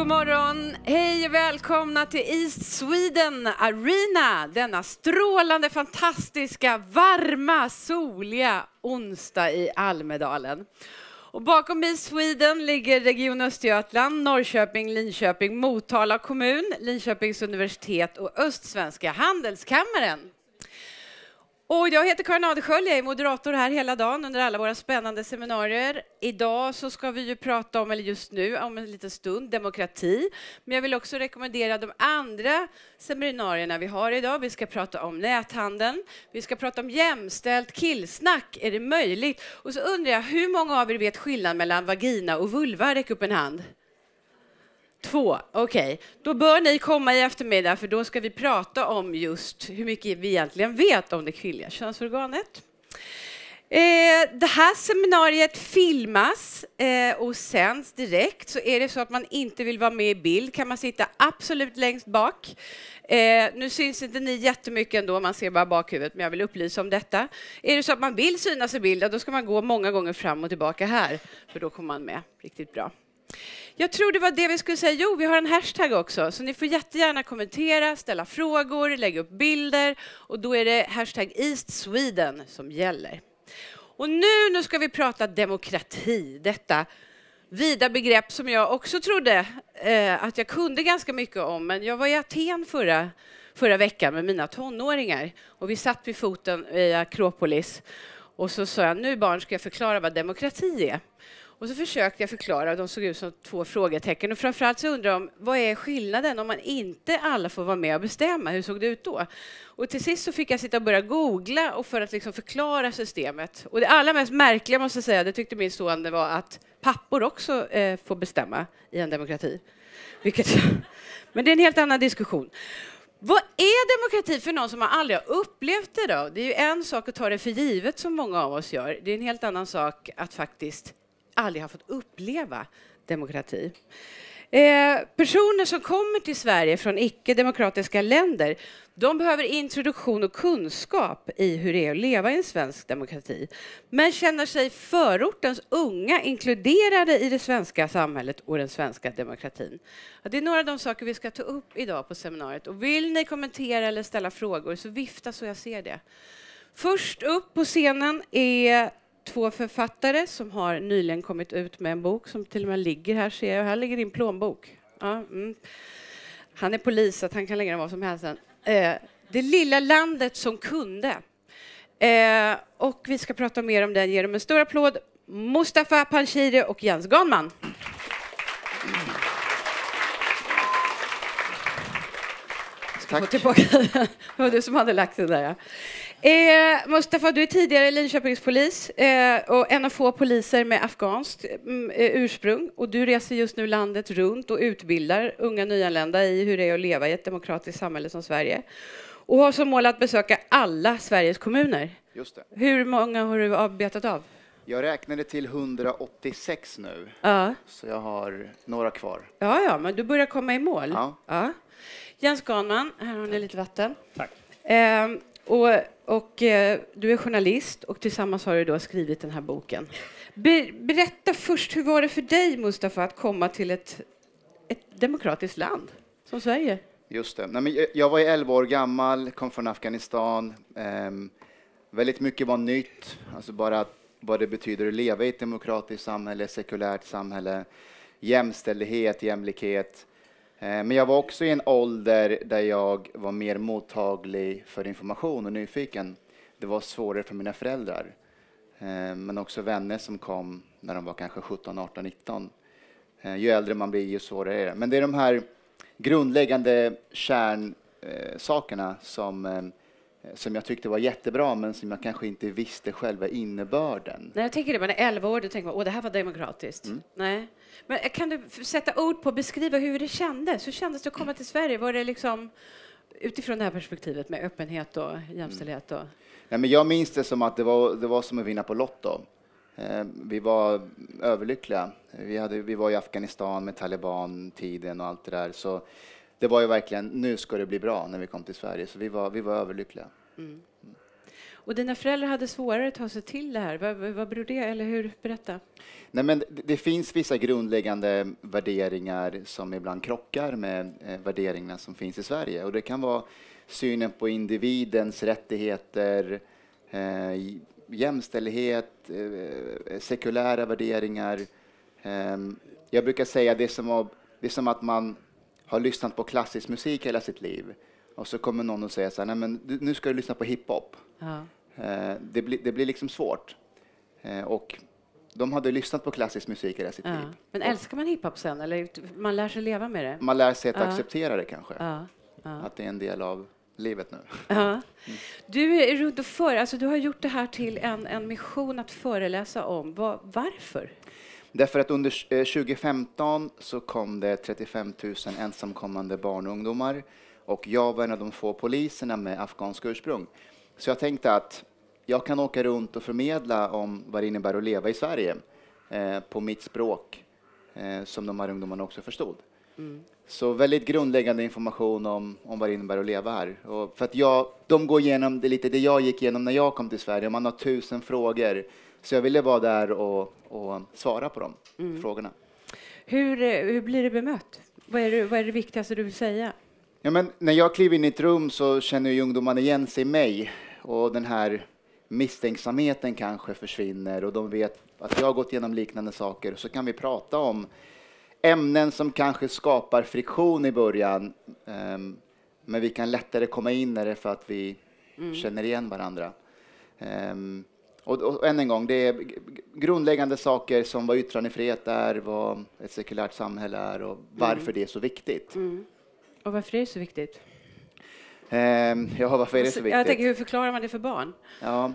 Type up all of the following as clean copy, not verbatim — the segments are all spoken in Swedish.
God morgon, hej och välkomna till East Sweden Arena. Denna strålande, fantastiska, varma, soliga onsdag i Almedalen. Och bakom East Sweden ligger Region Östergötland, Norrköping, Linköping, Motala kommun, Linköpings universitet och Östsvenska handelskammaren. Och jag heter Karin Adelsköld, jag är moderator här hela dagen under alla våra spännande seminarier. Idag så ska vi ju prata om, eller just nu, om en liten stund, demokrati. Men jag vill också rekommendera de andra seminarierna vi har idag. Vi ska prata om näthandeln, vi ska prata om jämställt killsnack, är det möjligt? Och så undrar jag, hur många av er vet skillnaden mellan vagina och vulva? Räck upp en hand. 2, okej. Då bör ni komma i eftermiddag för då ska vi prata om just hur mycket vi egentligen vet om det kvinnliga könsorganet. Det här seminariet filmas och sänds direkt, så är det så att man inte vill vara med i bild kan man sitta absolut längst bak. Nu syns inte ni jättemycket ändå, man ser bara bakhuvudet, men jag vill upplysa om detta. Är det så att man vill synas i bild, då ska man gå många gånger fram och tillbaka här, för då kommer man med riktigt bra. Jag tror det var det vi skulle säga. Jo, vi har en hashtag också. Så ni får jättegärna kommentera, ställa frågor, lägga upp bilder. Och då är det hashtag East Sweden som gäller. Och nu ska vi prata demokrati. Detta vida begrepp som jag också trodde att jag kunde ganska mycket om. Men jag var i Aten förra veckan med mina tonåringar. Och vi satt vid foten i Akropolis. Och så sa jag, nu barn ska jag förklara vad demokrati är. Och så försökte jag förklara, och de såg ut som 2 frågetecken. Och framförallt så undrar de, vad är skillnaden om man inte alla får vara med och bestämma? Hur såg det ut då? Och till sist så fick jag sitta och börja googla och för att liksom förklara systemet. Och det allra mest märkliga måste jag säga, det tyckte min son, det var att pappor också får bestämma i en demokrati. Men det är en helt annan diskussion. Vad är demokrati för någon som aldrig har upplevt det då? Det är ju en sak att ta det för givet som många av oss gör. Det är en helt annan sak att faktiskt aldrig har fått uppleva demokrati. Personer som kommer till Sverige från icke-demokratiska länder, de behöver introduktion och kunskap i hur det är att leva i en svensk demokrati. Men känner sig förortens unga inkluderade i det svenska samhället och den svenska demokratin. Ja, det är några av de saker vi ska ta upp idag på seminariet. Och vill ni kommentera eller ställa frågor så vifta så jag ser det. Först upp på scenen är 2 författare som har nyligen kommit ut med en bok som till och med ligger här, ser jag. Här ligger din plånbok. Ja, Han är polis så att han kan lägga den vad som helst. Det lilla landet som kunde. Och vi ska prata mer om den. Ge dem en stor applåd. Mustafa Panshiri och Jens Ganman. Tack. Tillbaka. Det var du som hade lagt det där. Ja. Mustafa, du är tidigare Linköpingspolis och en av få poliser med afghanskt ursprung. Och du reser just nu landet runt och utbildar unga nyanlända i hur det är att leva i ett demokratiskt samhälle som Sverige. Och har som mål att besöka alla Sveriges kommuner. Just det. Hur många har du betat av? Jag räknade till 186 nu, så jag har några kvar. Ja, men du börjar komma i mål. Ja. Jens Ganman, här har ni lite vatten. Tack. Och du är journalist och tillsammans har du då skrivit den här boken. Berätta först, hur var det för dig, Mustafa, att komma till ett demokratiskt land som Sverige? Just det. Nej, men jag var 11 år gammal, kom från Afghanistan. Väldigt mycket var nytt. Alltså bara vad det betyder att leva i ett demokratiskt samhälle, sekulärt samhälle. Jämställdhet, jämlikhet. Men jag var också i en ålder där jag var mer mottaglig för information och nyfiken. Det var svårare för mina föräldrar. Men också vänner som kom när de var kanske 17, 18, 19. Ju äldre man blir, ju svårare är det. Men det är de här grundläggande kärnsakerna som jag tyckte var jättebra, men som jag kanske inte visste själva innebörden. När jag tänker det, man är 11 år, då tänker man, det här var demokratiskt. Nej. Men kan du sätta ord på och beskriva hur det kändes? Hur kändes det att komma till Sverige? Var det liksom utifrån det här perspektivet med öppenhet och jämställdhet? Och... Nej, men jag minns det som att det var som att vinna på Lotto. Vi var överlyckliga. Vi var i Afghanistan med Taliban-tiden och allt det där. Så det var ju verkligen, nu ska det bli bra när vi kom till Sverige. Så vi var överlyckliga. Och dina föräldrar hade svårare att ta sig till det här. Vad beror det, eller hur? Berätta. Nej, men det finns vissa grundläggande värderingar som ibland krockar med värderingarna som finns i Sverige. Och det kan vara synen på individens rättigheter, jämställdhet, sekulära värderingar. Jag brukar säga det är som att man har lyssnat på klassisk musik hela sitt liv. Och så kommer någon och säger så här, nej men nu ska du lyssna på hiphop. Ja. Det blir liksom svårt. Och de hade lyssnat på klassisk musik hela sitt liv. Men älskar man hiphop sen? Eller man lär sig leva med det? Man lär sig att acceptera det kanske. Ja. Att det är en del av livet nu. Ja. Du är runt och alltså du har gjort det här till en mission att föreläsa om. Varför? Därför att under 2015 så kom det 35 000 ensamkommande barn och ungdomar. Och jag var en av de få poliserna med afghansk ursprung. Så jag tänkte att jag kan åka runt och förmedla om vad det innebär att leva i Sverige på mitt språk som de här ungdomarna också förstod. Så väldigt grundläggande information om vad det innebär att leva här. Och för att de går igenom det jag gick igenom när jag kom till Sverige. Man har 1000 frågor. Så jag ville vara där och svara på de frågorna. Hur blir det bemött? Vad är det viktigaste du vill säga? Ja, men när jag kliver in i ett rum så känner ju ungdomarna igen sig i mig. Och den här misstänksamheten kanske försvinner. Och de vet att jag har gått igenom liknande saker. Så kan vi prata om ämnen som kanske skapar friktion i början. Men vi kan lättare komma in i det för att vi känner igen varandra. Och än en gång, det är grundläggande saker som vad yttrandefrihet är, vad ett sekulärt samhälle är och varför det är så viktigt. Och varför är det så viktigt? Varför är det så viktigt? Jag tänker, hur förklarar man det för barn? Ja.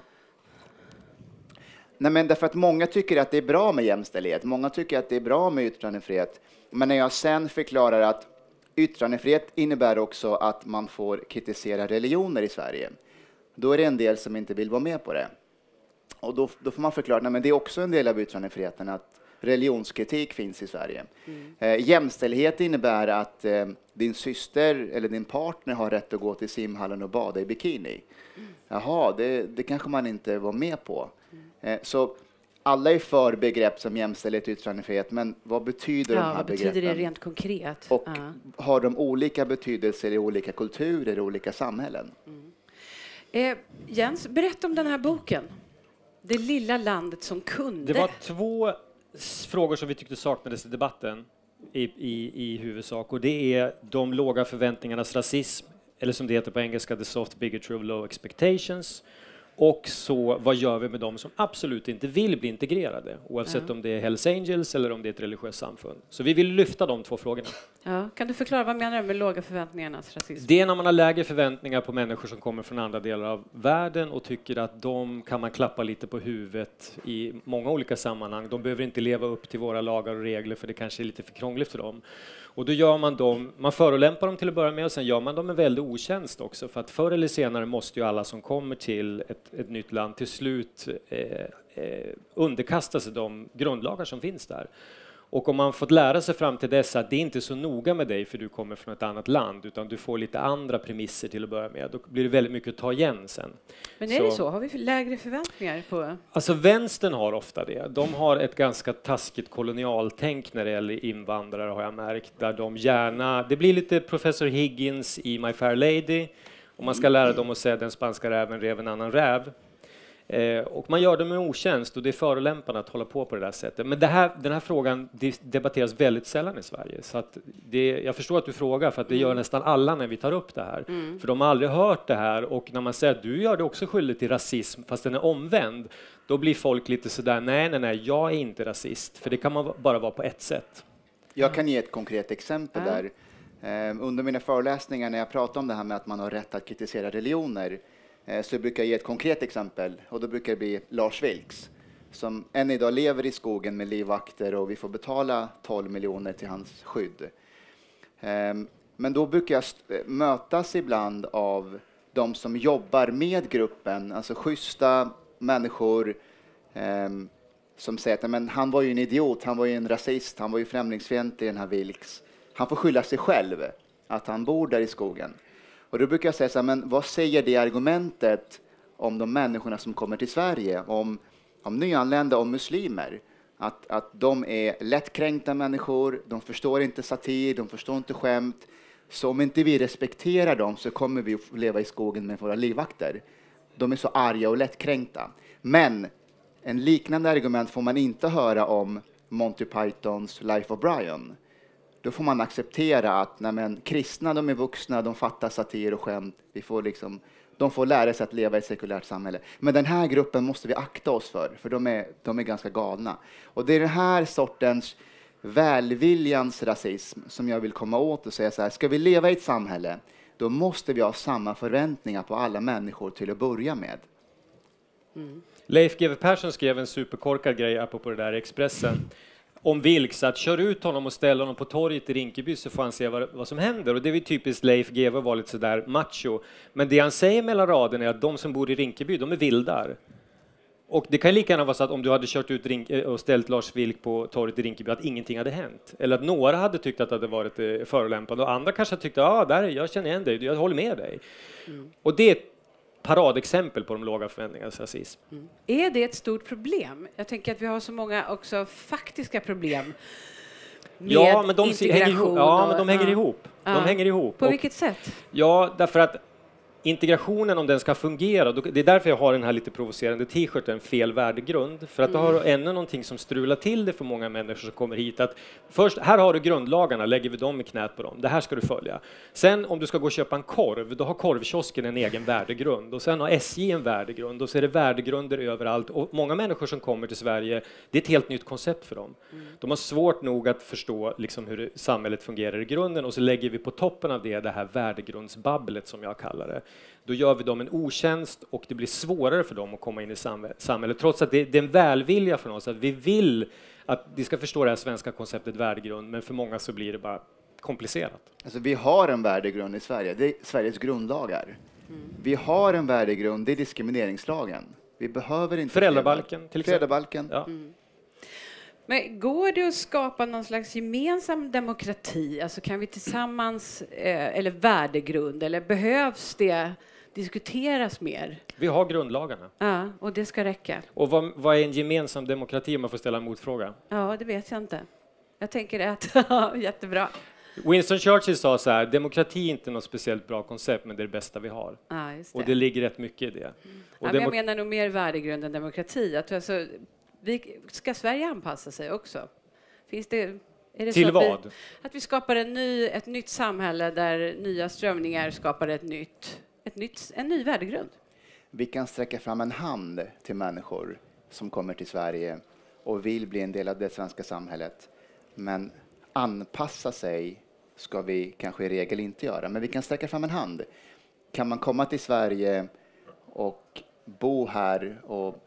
Nej, men därför att många tycker att det är bra med jämställdhet. Många tycker att det är bra med yttrandefrihet. Men när jag sen förklarar att yttrandefrihet innebär också att man får kritisera religioner i Sverige. Då är det en del som inte vill vara med på det. Och då får man förklara, men det är också en del av yttrandefriheten att religionskritik finns i Sverige. Jämställdhet innebär att din syster eller din partner har rätt att gå till simhallen och bada i bikini. Jaha, det kanske man inte var med på. Så alla är för begrepp som jämställdhet och yttrandefrihet, men vad betyder de här vad begreppen? Betyder det rent konkret? Och har de olika betydelser i olika kulturer, i olika samhällen? Jens, berätta om den här boken. Det lilla landet som kunde. Det var 2 frågor som vi tyckte saknades i debatten i huvudsak. Och det är de låga förväntningarnas rasism, eller som det heter på engelska, the soft bigotry of low expectations. Och så, vad gör vi med dem som absolut inte vill bli integrerade? Oavsett om det är Hells Angels eller om det är ett religiöst samfund. Så vi vill lyfta de 2 frågorna. Ja, kan du förklara vad menar du med låga förväntningarnas rasism? Det är när man har lägre förväntningar på människor som kommer från andra delar av världen och tycker att de kan man klappa lite på huvudet i många olika sammanhang. De behöver inte leva upp till våra lagar och regler för det kanske är lite för krångligt för dem. Och då gör man förolämpar dem till att börja med och sen gör man dem en väldig otjänst också. För att förr eller senare måste ju alla som kommer till ett nytt land till slut underkasta sig de grundlagar som finns där. Och om man fått lära sig fram till dess att det är inte så noga med dig för du kommer från ett annat land utan du får lite andra premisser till att börja med, då blir det väldigt mycket att ta igen sen. Men är det så? Har vi lägre förväntningar på? Alltså vänstern har ofta det. De har ett ganska taskigt kolonialtänk när det gäller invandrare har jag märkt. Där de gärna, det blir lite Professor Higgins i My Fair Lady. Och man ska lära dem att säga den spanska räven rev en annan räv. Och man gör det med otjänst och det är förolämparna att hålla på det där sättet. Men den här frågan debatteras väldigt sällan i Sverige. Så att jag förstår att du frågar för att det gör nästan alla när vi tar upp det här. För de har aldrig hört det här och när man säger att du gör det också skyldig till rasism fast den är omvänd. Då blir folk lite sådär, nej, jag är inte rasist. För det kan man bara vara på ett sätt. Jag kan ge ett konkret exempel där. Under mina föreläsningar när jag pratar om det här med att man har rätt att kritisera religioner så brukar jag ge ett konkret exempel och då brukar det bli Lars Vilks som än idag lever i skogen med livvakter och vi får betala 12 miljoner till hans skydd. Men då brukar jag mötas ibland av de som jobbar med gruppen, alltså schyssta människor som säger att men han var ju en idiot, han var ju en rasist, han var ju främlingsfientlig den här Vilks. Han får skylla sig själv att han bor där i skogen. Och då brukar jag säga så här, men vad säger det argumentet om de människorna som kommer till Sverige, om nyanlända, om muslimer. Att de är lättkränkta människor, de förstår inte satir, de förstår inte skämt. Så om inte vi respekterar dem så kommer vi att leva i skogen med våra livvakter. De är så arga och lättkränkta. Men en liknande argument får man inte höra om Monty Pythons Life of Brian. Då får man acceptera att kristna, de är vuxna, de fattar satir och skämt. De får lära sig att leva i ett sekulärt samhälle. Men den här gruppen måste vi akta oss för de är ganska galna. Och det är den här sortens välviljans rasism som jag vill komma åt och säga så här: ska vi leva i ett samhälle, då måste vi ha samma förväntningar på alla människor till att börja med. Leif GW Persson skrev en superkorkad grej apropå det där i Expressen om Vilks, att kör ut honom och ställa honom på torget i Rinkeby så får han se vad som händer. Och det är ju typiskt Leif GW, var lite sådär macho. Men det han säger mellan raderna är att de som bor i Rinkeby, de är vildar. Och det kan lika gärna vara så att om du hade kört ut och ställt Lars Vilk på torget i Rinkeby att ingenting hade hänt. Eller att några hade tyckt att det hade varit förolämpande och andra kanske tyckte jag känner igen dig, jag håller med dig. Och det är ett paradexempel på de låga förväntningarnas rasism. Är det ett stort problem? Jag tänker att vi har så många också faktiska problem med integration. Men de hänger ihop. De hänger ihop. På vilket sätt? Ja, därför att integrationen, om den ska fungera, det är därför jag har den här lite provocerande t-shirten, fel värdegrund. För att det har ännu någonting som strular till det för många människor som kommer hit. Att först, här har du grundlagarna, lägger vi dem i knät på dem. Det här ska du följa. Sen om du ska gå och köpa en korv, då har korvkiosken en egen värdegrund. Och sen har SJ en värdegrund. Och så är det värdegrunder överallt. Och många människor som kommer till Sverige, det är ett helt nytt koncept för dem. De har svårt nog att förstå liksom hur samhället fungerar i grunden. Och så lägger vi på toppen av det här värdegrundsbabblet som jag kallar det. Då gör vi dem en otjänst och det blir svårare för dem att komma in i samhället. Trots att det är en välvilja från oss att vi vill att de ska förstå det här svenska konceptet värdegrund, men för många så blir det bara komplicerat. Alltså, vi har en värdegrund i Sverige, det är Sveriges grundlagar. Vi har en värdegrund, det är diskrimineringslagen. Vi behöver inte... Föräldrabalken till exempel. Föräldrabalken. Ja. Men går det att skapa någon slags gemensam demokrati? Alltså kan vi tillsammans, eller värdegrund, eller behövs det diskuteras mer? Vi har grundlagarna. Ja, och det ska räcka. Och vad är en gemensam demokrati om man får ställa en motfråga? Ja, det vet jag inte. Jag tänker att, jättebra. Winston Churchill sa så här: demokrati är inte något speciellt bra koncept, men det är det bästa vi har. Ja, just det. Och det ligger rätt mycket i det. Och men jag menar nog mer värdegrund än demokrati. Att alltså, ska Sverige anpassa sig också? Är det till så vad? Att vi skapar ett nytt samhälle där nya strömningar skapar en ny värdegrund? Vi kan sträcka fram en hand till människor som kommer till Sverige och vill bli en del av det svenska samhället. Men anpassa sig ska vi kanske i regel inte göra. Men vi kan sträcka fram en hand. Kan man komma till Sverige och bo här och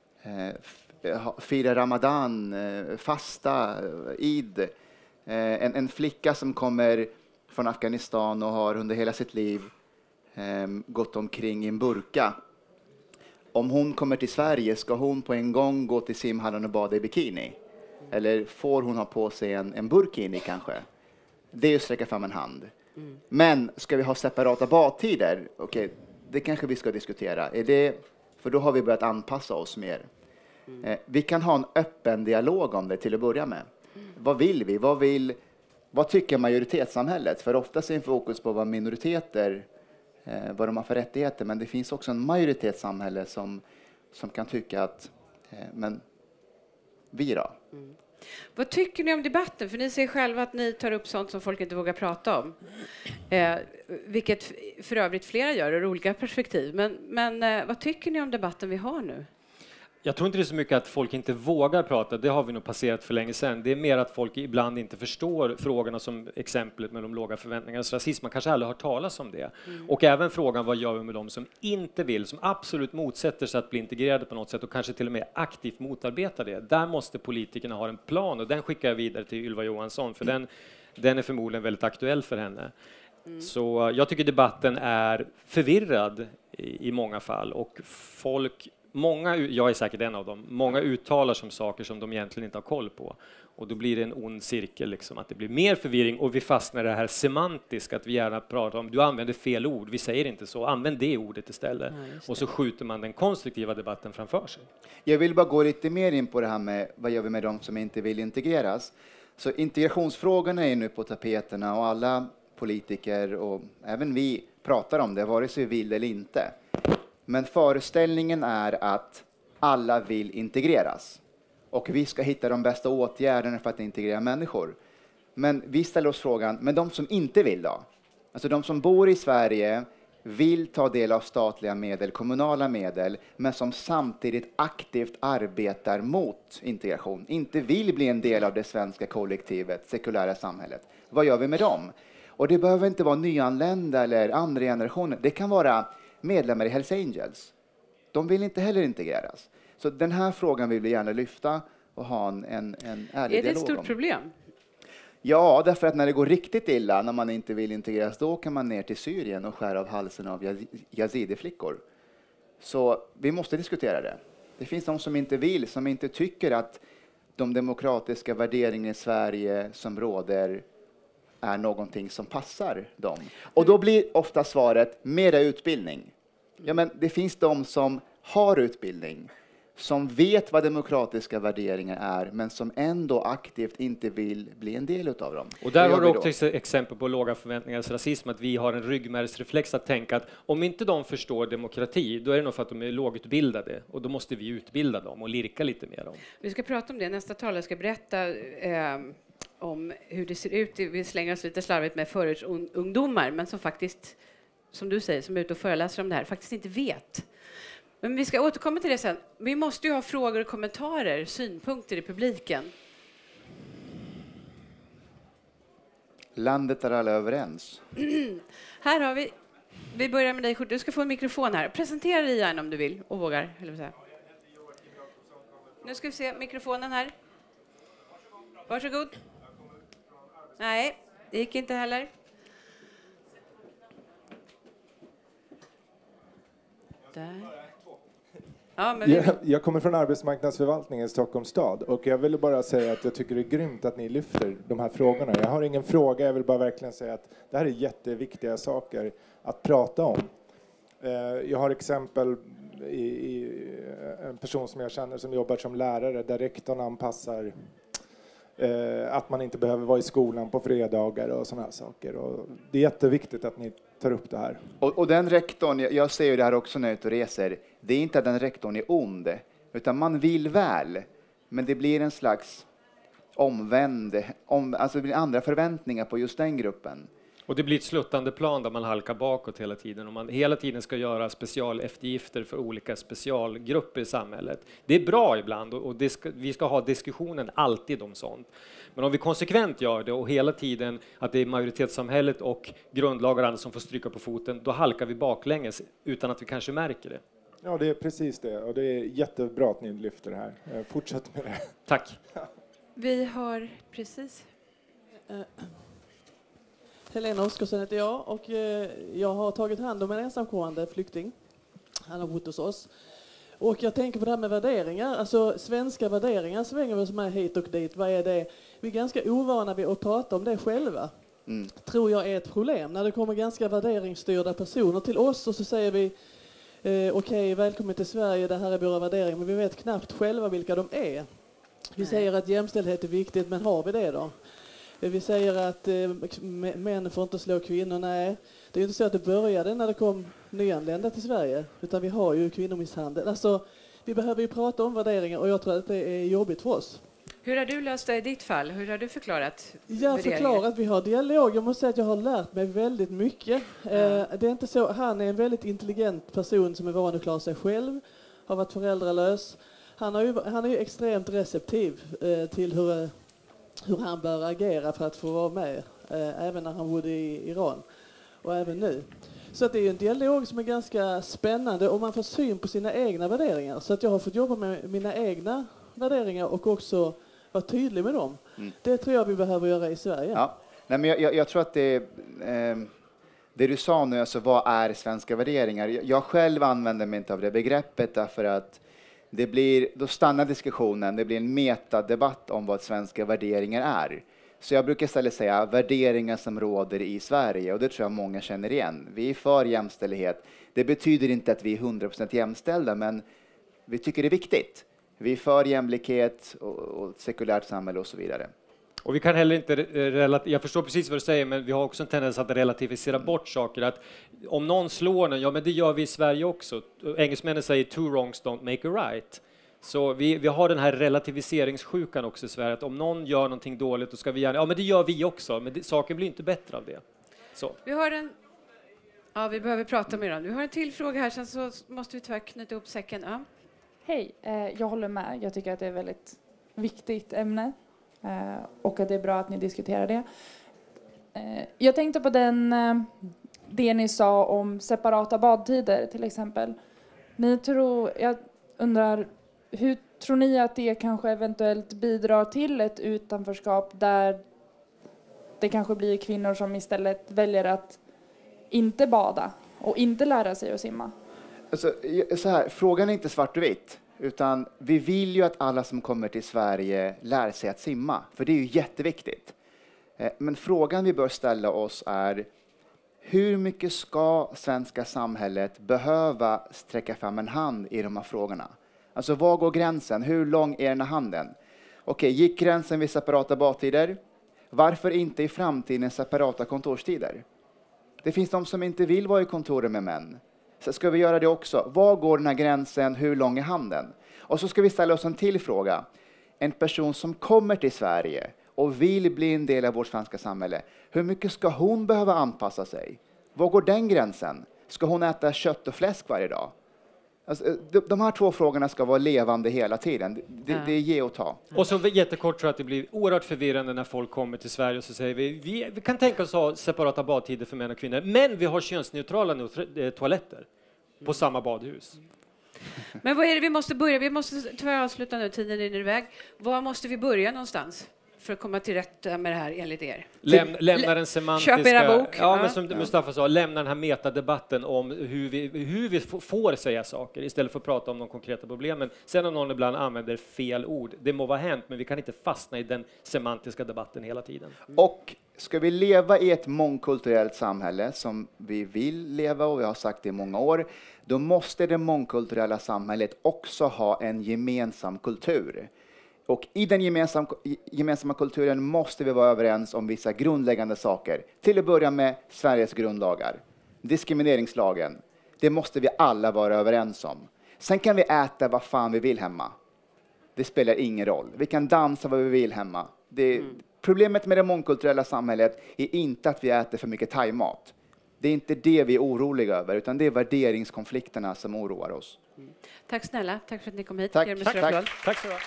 fira Ramadan, fasta, Eid. En flicka som kommer från Afghanistan och har under hela sitt liv gått omkring i en burka. Om hon kommer till Sverige, ska hon på en gång gå till simhallen och bada i bikini? Eller får hon ha på sig en burkini kanske? Det är att sträcka fram en hand. Men ska vi ha separata badtider? Okej, det kanske vi ska diskutera. För då har vi börjat anpassa oss mer. Vi kan ha en öppen dialog om det till att börja med. Vad vill vi? Vad tycker majoritetssamhället? För ofta är det fokus på vad minoriteter, vad de har för rättigheter. Men det finns också en majoritetssamhälle som kan tycka att men vi då? Vad tycker ni om debatten? För ni säger själva att ni tar upp sånt som folk inte vågar prata om. Vilket för övrigt flera gör ur olika perspektiv. Men vad tycker ni om debatten vi har nu? Jag tror inte det är så mycket att folk inte vågar prata, det har vi nog passerat för länge sedan. Det är mer att folk ibland inte förstår frågorna, som exemplet med de låga förväntningarnas rasism. Man kanske aldrig har hört talas om det. Och även frågan, vad gör vi med dem som inte vill, som absolut motsätter sig att bli integrerade på något sätt och kanske till och med aktivt motarbetar det. Där måste politikerna ha en plan, och den skickar jag vidare till Ylva Johansson, för den är förmodligen väldigt aktuell för henne. Så jag tycker debatten är förvirrad i många fall, och folk jag är säkert en av dem, många uttalar som saker som de egentligen inte har koll på. Och då blir det en ond cirkel, liksom, att det blir mer förvirring och vi fastnar i det här semantiska, att vi gärna pratar om, du använder fel ord, vi säger inte så, använd det ordet istället. Och så skjuter man den konstruktiva debatten framför sig. Jag vill bara gå lite mer in på det här med vad gör vi med de som inte vill integreras. Så integrationsfrågorna är nu på tapeterna och alla politiker och även vi pratar om det, vare sig vi vill eller inte. Men föreställningen är att alla vill integreras. Och vi ska hitta de bästa åtgärderna för att integrera människor. Men vi ställer oss frågan, men de som inte vill då? Alltså de som bor i Sverige vill ta del av statliga medel, kommunala medel, men som samtidigt aktivt arbetar mot integration. Inte vill bli en del av det svenska kollektivet, sekulära samhället. Vad gör vi med dem? Och det behöver inte vara nyanlända eller andra generationer. Det kan vara medlemmar i Hells Angels. De vill inte heller integreras. Så den här frågan vill vi gärna lyfta och ha en ärlig dialog om. Är det ett stort problem? Ja, därför att när det går riktigt illa, när man inte vill integreras, då kan man ner till Syrien och skära av halsen av yazidi-flickor. Så vi måste diskutera det. Det finns de som inte vill, som inte tycker att de demokratiska värderingar i Sverige som råder är någonting som passar dem. Och då blir ofta svaret mera utbildning. Ja, men det finns de som har utbildning, som vet vad demokratiska värderingar är, men som ändå aktivt inte vill bli en del av dem. Och där har du också exempel på låga förväntningars rasism, att vi har en ryggmärgsreflex att tänka att om inte de förstår demokrati, då är det nog för att de är lågutbildade, och då måste vi utbilda dem och lirka lite mer om. Vi ska prata om det. Nästa talare ska berätta om hur det ser ut. Vi slänger oss lite slarvigt med förortsungdomar, men som faktiskt, som du säger, som är ute och föreläser om det här, faktiskt inte vet. Men vi ska återkomma till det sen. Vi måste ju ha frågor och kommentarer, synpunkter i publiken. Landet är alla överens. Här har vi börjar med dig, Kurt. Du ska få en mikrofon här. Presentera dig gärna om du vill och vågar. Nu ska vi se mikrofonen här. Varsågod. Nej, det gick inte heller. Där. Ja, men jag kommer från arbetsmarknadsförvaltningen i Stockholms stad och jag vill bara säga att jag tycker det är grymt att ni lyfter de här frågorna. Jag har ingen fråga, jag vill bara verkligen säga att det här är jätteviktiga saker att prata om. Jag har exempel i en person som jag känner som jobbar som lärare där rektorn anpassar att man inte behöver vara i skolan på fredagar och sådana här saker. Och det är jätteviktigt att ni tar upp det här. Och den rektorn, jag ser ju det här också när jag är ute och reser, det är inte att den rektorn är ond, utan man vill väl, men det blir en slags alltså det blir andra förväntningar på just den gruppen. Och det blir ett sluttande plan där man halkar bakåt hela tiden och man hela tiden ska göra specialeftergifter för olika specialgrupper i samhället. Det är bra ibland och vi ska ha diskussionen alltid om sånt. Men om vi konsekvent gör det och hela tiden att det är majoritetssamhället och grundlagar och andra som får stryka på foten, då halkar vi baklänges utan att vi kanske märker det. Ja, det är precis det och det är jättebra att ni lyfter det här. Fortsätt med det. Tack. vi har precis... Helena Oskarsson heter jag och jag har tagit hand om en ensamkommande flykting. Han har bott hos oss. Och jag tänker på det här med värderingar. Alltså svenska värderingar svänger vi som är hit och dit. Vad är det? Vi är ganska ovana vid att prata om det själva. Tror jag är ett problem. När det kommer ganska värderingsstyrda personer till oss och så säger vi okej, välkommen till Sverige, det här är våra värderingar. Men vi vet knappt själva vilka de är. Vi säger att jämställdhet är viktigt, men har vi det då? Vi säger att män får inte slå kvinnor. Nej, det är inte så att det började när det kom nyanlända till Sverige. Utan vi har ju kvinnomisshandel. Alltså, vi behöver ju prata om värderingar och jag tror att det är jobbigt för oss. Hur har du löst det i ditt fall? Hur har du förklarat Jag har förklarat, vi har dialog. Jag måste säga att jag har lärt mig väldigt mycket. Det är inte så, han är en väldigt intelligent person som är van att klara sig själv. Har varit föräldralös. Han är ju extremt receptiv till hur han bör agera för att få vara med, även när han bodde i Iran och även nu. Så att det är en dialog som är ganska spännande och man får syn på sina egna värderingar. Så att jag har fått jobba med mina egna värderingar och också vara tydlig med dem. Det tror jag vi behöver göra i Sverige. Ja. Nej, men jag tror att Det du sa nu, alltså vad är svenska värderingar? Jag själv använder mig inte av det begreppet därför att då stannar diskussionen, det blir en metadebatt om vad svenska värderingar är. Så jag brukar istället säga värderingar som råder i Sverige, och det tror jag många känner igen. Vi är för jämställdhet. Det betyder inte att vi är 100% jämställda, men vi tycker det är viktigt. Vi är för jämlikhet och ett sekulärt samhälle och så vidare. Och vi kan heller inte, jag förstår precis vad du säger, men vi har också en tendens att relativisera bort saker. Att om någon slår någon, ja men det gör vi i Sverige också. Engelsmännen säger two wrongs don't make a right. Så vi har den här relativiseringssjukan också i Sverige, att om någon gör någonting dåligt, då ska vi gärna, ja men det gör vi också, men saken blir inte bättre av det. Så. Vi behöver prata med dem. Vi har en till fråga här, sen så måste vi tyvärr knyta ihop säcken. Ja. Hej, jag håller med. Jag tycker att det är ett väldigt viktigt ämne och att det är bra att ni diskuterar det. Jag tänkte på det ni sa om separata badtider till exempel. Jag undrar, hur tror ni att det kanske eventuellt bidrar till ett utanförskap där det kanske blir kvinnor som istället väljer att inte bada och inte lära sig att simma? Alltså, så här, frågan är inte svart och vitt, utan vi vill ju att alla som kommer till Sverige lär sig att simma, för det är ju jätteviktigt. Men frågan vi bör ställa oss är, hur mycket ska svenska samhället behöva sträcka fram en hand i de här frågorna? Alltså, var går gränsen? Hur lång är den här handen? Okej, gick gränsen vid separata badtider? Varför inte i framtiden separata kontorstider? Det finns de som inte vill vara i kontoret med män. Så ska vi göra det också? Var går den här gränsen? Hur lång är handen? Och så ska vi ställa oss en till fråga. En person som kommer till Sverige och vill bli en del av vårt svenska samhälle. Hur mycket ska hon behöva anpassa sig? Var går den gränsen? Ska hon äta kött och fläsk varje dag? Alltså, de här två frågorna ska vara levande hela tiden. Det är ge och ta. Och så jättekort tror jag att det blir oerhört förvirrande när folk kommer till Sverige och så säger vi kan tänka oss ha separata badtider för män och kvinnor, men vi har könsneutrala toaletter på samma badhus. Men vad är det vi måste börja? Vi måste tyvärr avsluta nu, tiden rinner iväg. Var måste vi börja någonstans för att komma till rätta med det här enligt er? Lämna den semantiska... Köp era bok. Ja, men som Mustafa sa, lämna den här metadebatten om hur vi får säga saker istället för att prata om de konkreta problemen. Sen om någon ibland använder fel ord, det må vara hänt, men vi kan inte fastna i den semantiska debatten hela tiden. Och ska vi leva i ett mångkulturellt samhälle som vi vill leva, och vi har sagt det i många år, då måste det mångkulturella samhället också ha en gemensam kultur. Och i den gemensamma kulturen måste vi vara överens om vissa grundläggande saker. Till att börja med Sveriges grundlagar. Diskrimineringslagen. Det måste vi alla vara överens om. Sen kan vi äta vad fan vi vill hemma. Det spelar ingen roll. Vi kan dansa vad vi vill hemma. Problemet med det mångkulturella samhället är inte att vi äter för mycket thaimat. Det är inte det vi är oroliga över, utan det är värderingskonflikterna som oroar oss. Tack snälla. Tack för att ni kom hit. Tack så mycket.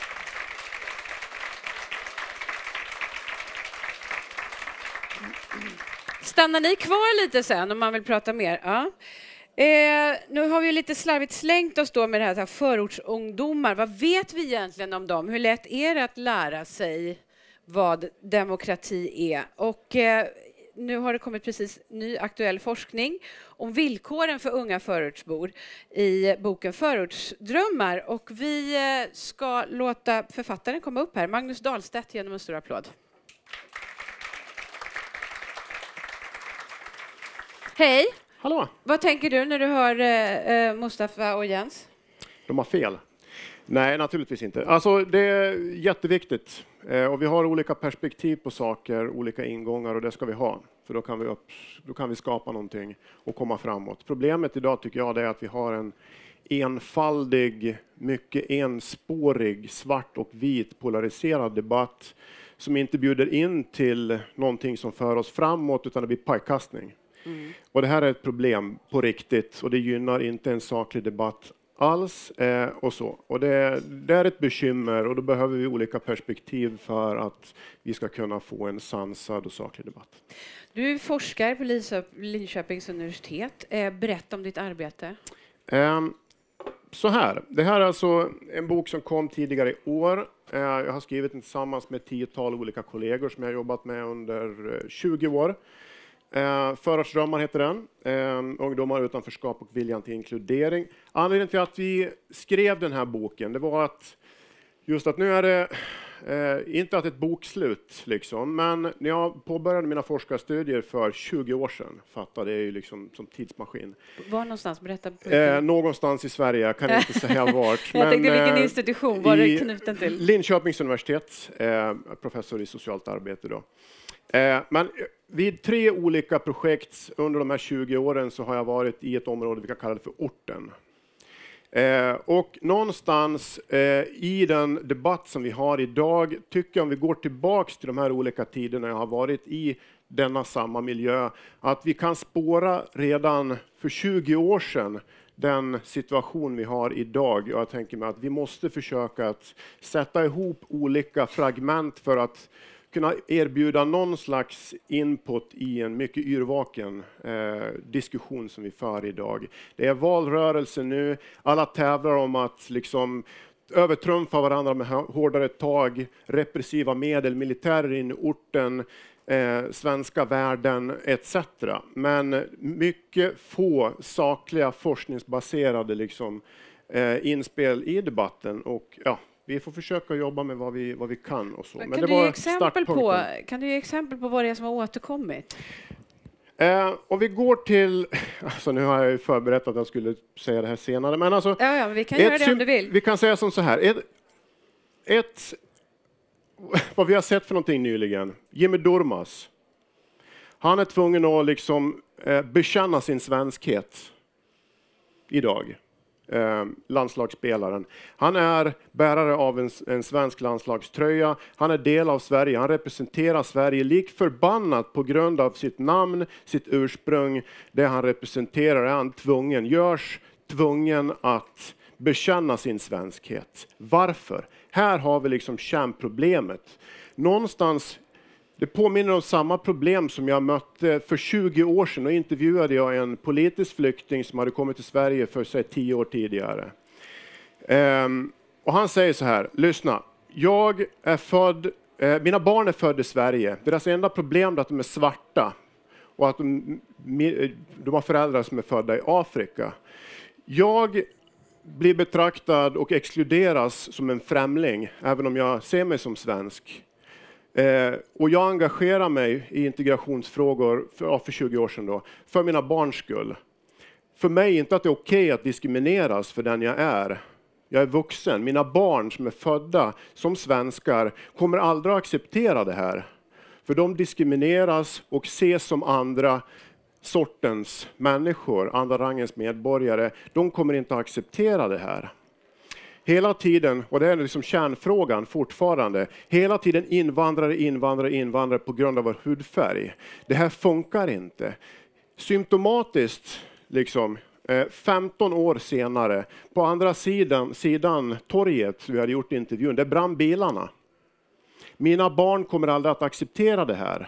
Stannar ni kvar lite sen om man vill prata mer? Ja. Nu har vi lite slarvigt slängt oss då med det här förortsungdomar. Vad vet vi egentligen om dem? Hur lätt är det att lära sig vad demokrati är? Och nu har det kommit precis ny aktuell forskning om villkoren för unga förortsbor i boken Förortsdrömmar. Och vi ska låta författaren komma upp här. Magnus Dahlstedt, genom en stor applåd. Hej! Hallå! Vad tänker du när du hör Mustafa och Jens? De har fel. Nej, naturligtvis inte. Alltså, det är jätteviktigt. Och vi har olika perspektiv på saker, olika ingångar, och det ska vi ha. För då kan vi skapa någonting och komma framåt. Problemet idag tycker jag är att vi har en enfaldig, mycket enspårig, svart och vit polariserad debatt som inte bjuder in till någonting som för oss framåt, utan det blir pajkastning. Och det här är ett problem på riktigt, och det gynnar inte en saklig debatt alls och så. Och det är ett bekymmer, och då behöver vi olika perspektiv för att vi ska kunna få en sansad och saklig debatt. Du forskar på Linköpings universitet. Berätta om ditt arbete. Så här, det här är alltså en bok som kom tidigare i år. Jag har skrivit den tillsammans med 10-tal olika kollegor som jag har jobbat med under 20 år. Förortsdrömmar heter den. Ungdomar, utanförskap och viljan till inkludering. Anledningen till att vi skrev den här boken, det var att just att nu är det inte att ett bokslut, liksom, men när jag påbörjade mina forskarstudier för 20 år sedan, fattade jag ju liksom som tidsmaskin. Var någonstans? Berätta. Någonstans i Sverige, jag kan inte säga vart. Jag tänkte vilken institution var det knuten till? Linköpings universitet, professor i socialt arbete då. Men vid 3 olika projekt under de här 20 åren så har jag varit i ett område vi kan kalla det för orten. Och någonstans i den debatt som vi har idag tycker jag, om vi går tillbaks till de här olika tiderna jag har varit i denna samma miljö, att vi kan spåra redan för 20 år sedan den situation vi har idag. Jag tänker mig att vi måste försöka att sätta ihop olika fragment för att kunna erbjuda någon slags input i en mycket yrvaken diskussion som vi för idag. Det är valrörelse nu, alla tävlar om att liksom övertrumfa varandra med hårdare tag, repressiva medel, militärer in i orten, svenska värden etc. Men mycket få sakliga forskningsbaserade liksom, inspel i debatten, och ja, vi får försöka jobba med vad vi kan och så. Men det var startpunkten. Kan du ge exempel på vad det är som har återkommit? Om vi går till, alltså nu har jag ju förberett att jag skulle säga det här senare, men alltså, ja, men vi kan göra det om du vill. Vi kan säga som så här, vad vi har sett för någonting nyligen, Jimmy Durmaz, han är tvungen att liksom bekänna sin svenskhet idag. Landslagsspelaren. Han är bärare av en svensk landslagströja. Han är del av Sverige. Han representerar Sverige lik förbannat på grund av sitt namn, sitt ursprung. Det han representerar är han tvungen att bekänna sin svenskhet. Varför? Här har vi liksom kärnproblemet. Någonstans, det påminner om samma problem som jag mötte för 20 år sedan, och intervjuade jag en politisk flykting som hade kommit till Sverige för 10 år tidigare. Och han säger så här, lyssna, jag är född, mina barn är födda i Sverige. Deras enda problem är att de är svarta och att de har föräldrar som är födda i Afrika. Jag blir betraktad och exkluderas som en främling, även om jag ser mig som svensk. Och jag engagerar mig i integrationsfrågor för 20 år sedan då, för mina barns skull. För mig är inte att det är okej att diskrimineras för den jag är. Jag är vuxen. Mina barn som är födda som svenskar kommer aldrig att acceptera det här. För de diskrimineras och ses som andra sortens människor, andra rangens medborgare. De kommer inte att acceptera det här. Hela tiden, och det är liksom kärnfrågan fortfarande, hela tiden invandrare på grund av vår hudfärg. Det här funkar inte. Symptomatiskt, liksom, 15 år senare, på andra sidan torget, vi hade gjort intervjun, det brann bilarna. Mina barn kommer aldrig att acceptera det här.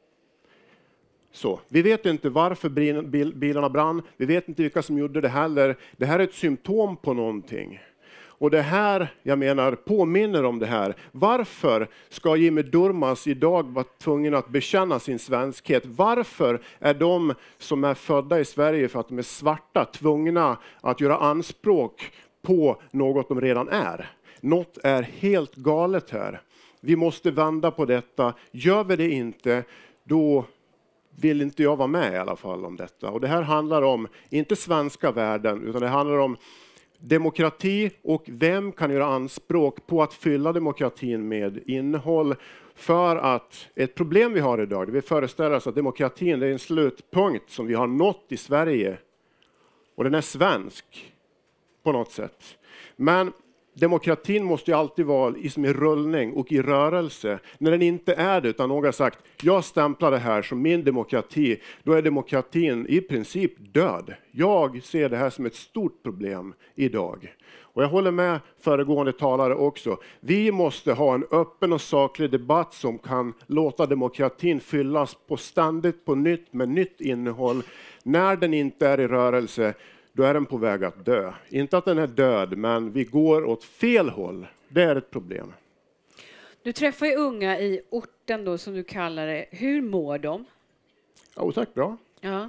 Så, vi vet inte varför bilarna brann, vi vet inte vilka som gjorde det heller. Det här är ett symptom på någonting. Och det här, jag menar, påminner om det här. Varför ska Jimmy Durmaz idag vara tvungen att bekänna sin svenskhet? Varför är de som är födda i Sverige för att de är svarta tvungna att göra anspråk på något de redan är? Något är helt galet här. Vi måste vända på detta. Gör vi det inte, då vill inte jag vara med i alla fall om detta. Och det här handlar om, inte svenska värden, utan det handlar om demokrati och vem kan göra anspråk på att fylla demokratin med innehåll. För att ett problem vi har idag, det vi föreställer oss att demokratin är en slutpunkt som vi har nått i Sverige. Och den är svensk på något sätt. Men demokratin måste ju alltid vara i rullning och i rörelse. När den inte är det, utan någon har sagt, jag stämplar det här som min demokrati, då är demokratin i princip död. Jag ser det här som ett stort problem idag. Och jag håller med föregående talare också. Vi måste ha en öppen och saklig debatt som kan låta demokratin fyllas på ständigt på nytt med nytt innehåll. När den inte är i rörelse, då är den på väg att dö. Inte att den är död, men vi går åt fel håll. Det är ett problem. Du träffar ju unga i orten då, som du kallar det. Hur mår de? Ja, tack, bra. Ja.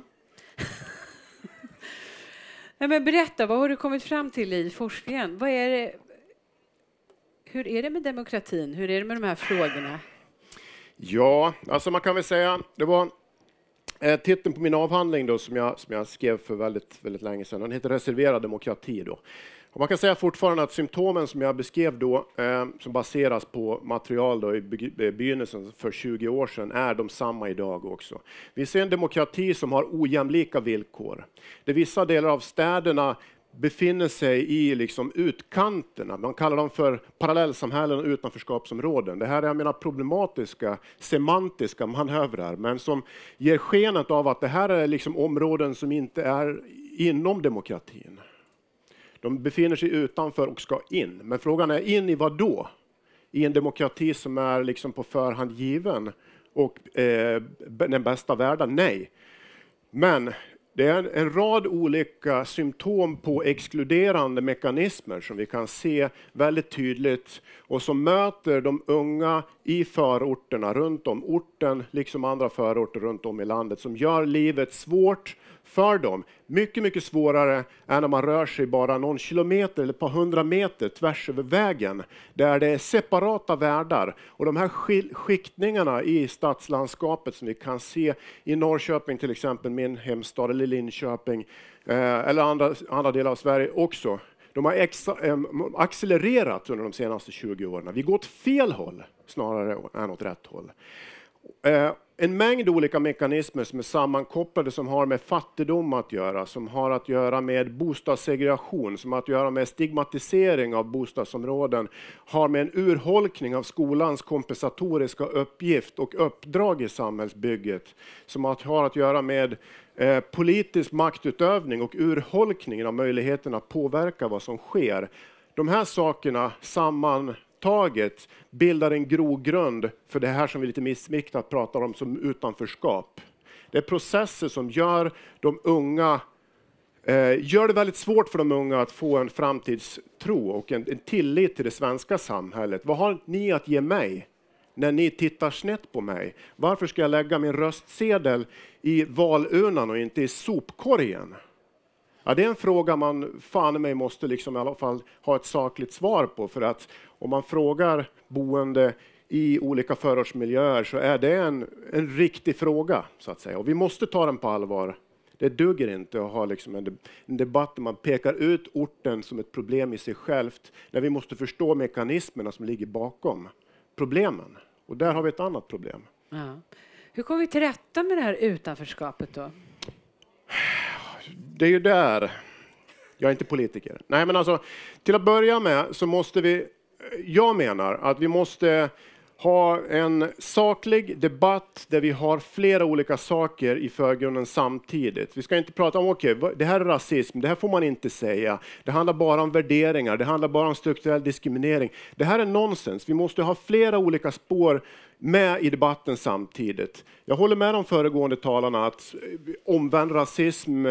Nej, men berätta, vad har du kommit fram till i forskningen? Vad är det, hur är det med demokratin? Hur är det med de här frågorna? Ja, alltså man kan väl säga, det var titeln på min avhandling då, som jag skrev för väldigt länge sedan. Den heter Reserverad demokrati då. Och man kan säga fortfarande att symptomen som jag beskrev då, som baseras på material då i begynnelsen för 20 år sedan, är de samma idag också. Vi ser en demokrati som har ojämlika villkor. Där vissa delar av städerna befinner sig i liksom utkanterna. Man kallar dem för parallellsamhällen och utanförskapsområden. Det här är, jag menar, problematiska, semantiska manövrar, men som ger skenet av att det här är liksom områden som inte är inom demokratin. De befinner sig utanför och ska in. Men frågan är, in i vad då? I en demokrati som är liksom på förhand given och den bästa världen? Nej. Men det är en rad olika symptom på exkluderande mekanismer som vi kan se väldigt tydligt och som möter de unga i förorterna runt om orten, liksom andra förorter runt om i landet, som gör livet svårt för dem. Mycket, mycket svårare än när man rör sig bara någon kilometer eller ett par 100 meter tvärs över vägen, där det är separata världar. Och de här skiktningarna i stadslandskapet som vi kan se i Norrköping, till exempel min hemstad, eller Linköping, eller andra delar av Sverige också. De har accelererat under de senaste 20 åren. Vi går åt fel håll snarare än åt rätt håll. En mängd olika mekanismer som är sammankopplade, som har med fattigdom att göra, som har att göra med bostadssegregation, som har att göra med stigmatisering av bostadsområden, har med en urholkning av skolans kompensatoriska uppgift och uppdrag i samhällsbygget, som har att göra med politisk maktutövning och urholkningen av möjligheten att påverka vad som sker. De här sakerna sammantaget bildar en grogrund för det här som vi lite missriktat pratar om som utanförskap. Det är processer som gör det väldigt svårt för de unga att få en framtidstro och en tillit till det svenska samhället. Vad har ni att ge mig när ni tittar snett på mig? Varför ska jag lägga min röstsedel i valurnan och inte i sopkorgen? Ja, det är en fråga man fan i mig måste liksom i alla fall ha ett sakligt svar på, för att om man frågar boende i olika förortsmiljöer så är det en riktig fråga, så att säga. Och vi måste ta den på allvar. Det duger inte att ha liksom en debatt där man pekar ut orten som ett problem i sig självt, när vi måste förstå mekanismerna som ligger bakom problemen. Och där har vi ett annat problem. Ja. Hur kommer vi till rätta med det här utanförskapet då? Det är ju där. Jag är inte politiker. Nej, men alltså, till att börja med så måste jag menar att vi måste ha en saklig debatt där vi har flera olika saker i förgrunden samtidigt. Vi ska inte prata om, det här är rasism, det här får man inte säga. Det handlar bara om värderingar, det handlar bara om strukturell diskriminering. Det här är nonsens. Vi måste ha flera olika spår med i debatten samtidigt. Jag håller med de föregående talarna att omvänd rasism,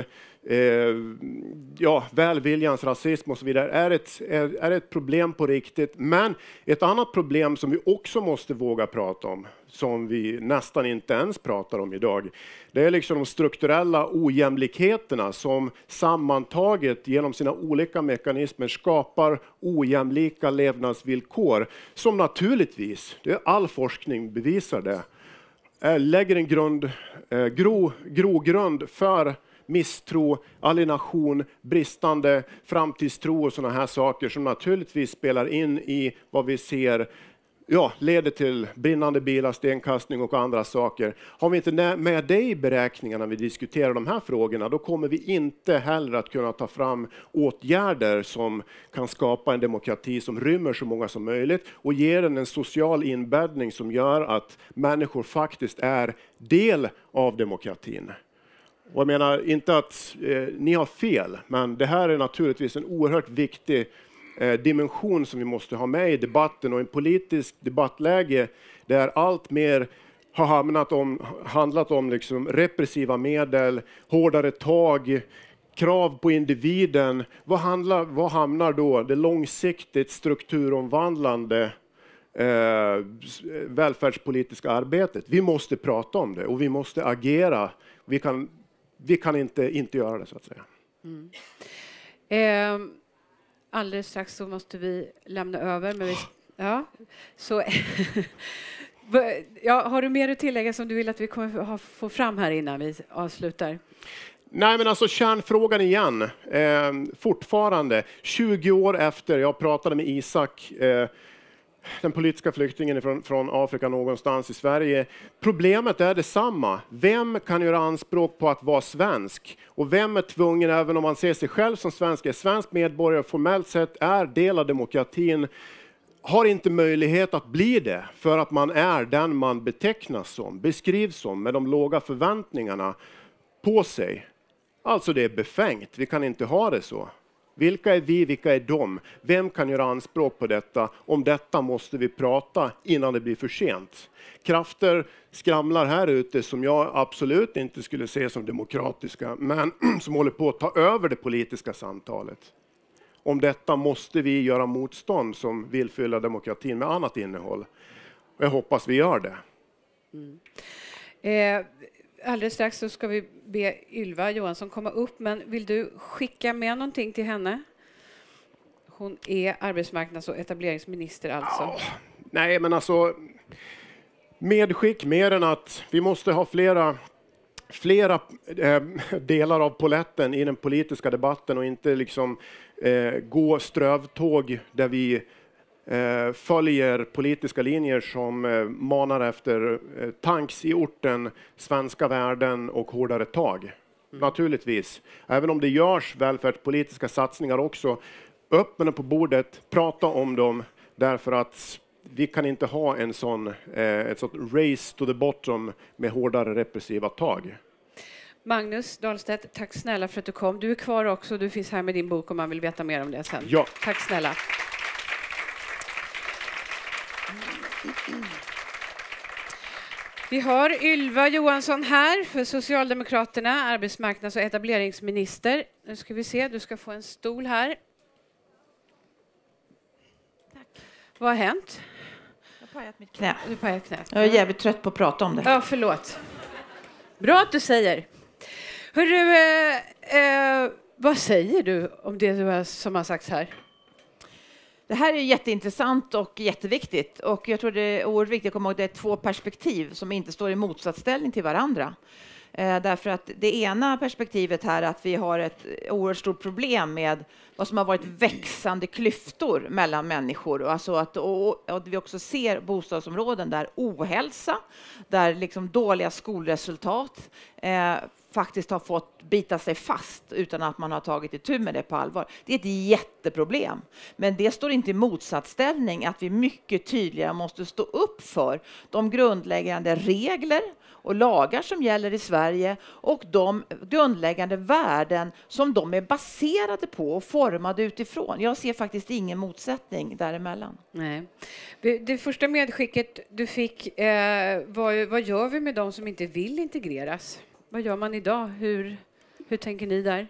välviljans rasism och så vidare är ett problem på riktigt. Men ett annat problem som vi också måste våga prata om, som vi nästan inte ens pratar om idag, det är liksom de strukturella ojämlikheterna som sammantaget genom sina olika mekanismer skapar ojämlika levnadsvillkor, som naturligtvis, det är all forskning bevisar det, lägger en grogrund för misstro, alienation, bristande framtidstro och sådana här saker som naturligtvis spelar in i vad vi ser leder till brinnande bilar, stenkastning och andra saker. Har vi inte med det i beräkningarna när vi diskuterar de här frågorna, då kommer vi inte heller att kunna ta fram åtgärder som kan skapa en demokrati som rymmer så många som möjligt och ger den en social inbäddning som gör att människor faktiskt är del av demokratin. Och jag menar inte att ni har fel, men det här är naturligtvis en oerhört viktig dimension som vi måste ha med i debatten, och en politisk debattläge där allt mer har handlat om liksom repressiva medel, hårdare tag, krav på individen. Vad hamnar då det långsiktigt strukturomvandlande välfärdspolitiska arbetet. Vi måste prata om det och vi måste agera. Vi kan inte göra det, så att säga. Alldeles strax så måste vi lämna över. Men så har du mer att tillägga som du vill att vi kommer få fram här innan vi avslutar? Nej, men alltså kärnfrågan igen. Fortfarande 20 år efter jag pratade med Isak, den politiska flyktingen från Afrika någonstans i Sverige. Problemet är detsamma. Vem kan göra anspråk på att vara svensk? Och vem är tvungen, även om man ser sig själv som svensk, är svensk medborgare, formellt sett är del av demokratin, har inte möjlighet att bli det för att man är den man betecknas som, beskrivs som, med de låga förväntningarna på sig. Alltså det är befängt. Vi kan inte ha det så. Vilka är vi, vilka är de? Vem kan göra anspråk på detta? Om detta måste vi prata innan det blir för sent. Krafter skramlar här ute som jag absolut inte skulle se som demokratiska, men som håller på att ta över det politiska samtalet. Om detta måste vi göra motstånd som vill fylla demokratin med annat innehåll. Och jag hoppas vi gör det. Alldeles strax så ska vi be Ylva Johansson komma upp, men vill du skicka med någonting till henne? Hon är arbetsmarknads- och etableringsminister alltså. Nej, men alltså medskick mer än att vi måste ha flera delar av poletten i den politiska debatten och inte liksom gå strövtåg där vi följer politiska linjer som manar efter tanks i orten, svenska värden och hårdare tag. Naturligtvis. Även om det görs välfärdspolitiska satsningar också, öppna på bordet, prata om dem, därför att vi kan inte ha ett sånt race to the bottom med hårdare repressiva tag. Magnus Dahlstedt, tack snälla för att du kom. Du är kvar också, du finns här med din bok om man vill veta mer om det sen. Ja. Tack snälla. Vi har Ylva Johansson här för Socialdemokraterna, arbetsmarknads- och etableringsminister. Nu ska vi se, du ska få en stol här. Tack. Vad har hänt? Jag har pajat mitt knä. Du pajat knät. Jag är jävligt trött på att prata om det. Ja, förlåt. Bra att du säger. Hörru, vad säger du om det som har sagts här? Det här är jätteintressant och jätteviktigt. Och jag tror det är oerhört viktigt att komma ihåg att det är två perspektiv som inte står i motsatsställning till varandra. Därför att det ena perspektivet här är att vi har ett oerhört stort problem med vad som har varit växande klyftor mellan människor. Alltså att vi också ser bostadsområden där ohälsa, där liksom dåliga skolresultat faktiskt har fått bita sig fast utan att man har tagit itu med det på allvar. Det är ett jätteproblem. Men det står inte i motsatsställning att vi mycket tydligare måste stå upp för de grundläggande regler och lagar som gäller i Sverige och de grundläggande värden som de är baserade på och formade utifrån. Jag ser faktiskt ingen motsättning däremellan. Nej. Det första medskicket du fick, vad gör vi med de som inte vill integreras? Vad gör man idag? Hur tänker ni där?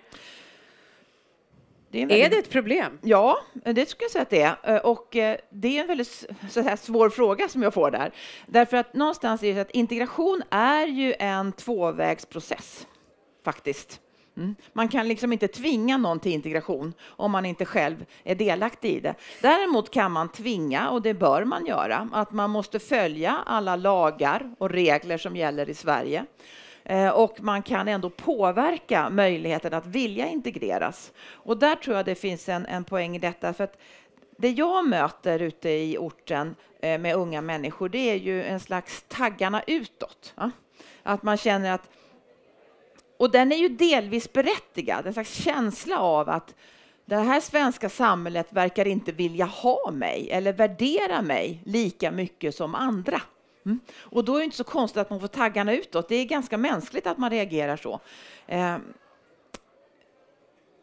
Är det ett problem? Ja, det skulle jag säga att det är. Och det är en väldigt så här, svår fråga som jag får där. Därför att någonstans är det att integration är ju en tvåvägsprocess, faktiskt. Man kan liksom inte tvinga någon till integration om man inte själv är delaktig i det. Däremot kan man tvinga, och det bör man göra, att man måste följa alla lagar och regler som gäller i Sverige. Och man kan ändå påverka möjligheten att vilja integreras. Och där tror jag det finns en poäng i detta. För att det jag möter ute i orten med unga människor, det är ju en slags taggarna utåt. Ja? Att man känner att, och den är ju delvis berättigad, en slags känsla av att det här svenska samhället verkar inte vilja ha mig eller värdera mig lika mycket som andra. Och då är det inte så konstigt att man får taggarna utåt. Det är ganska mänskligt att man reagerar så.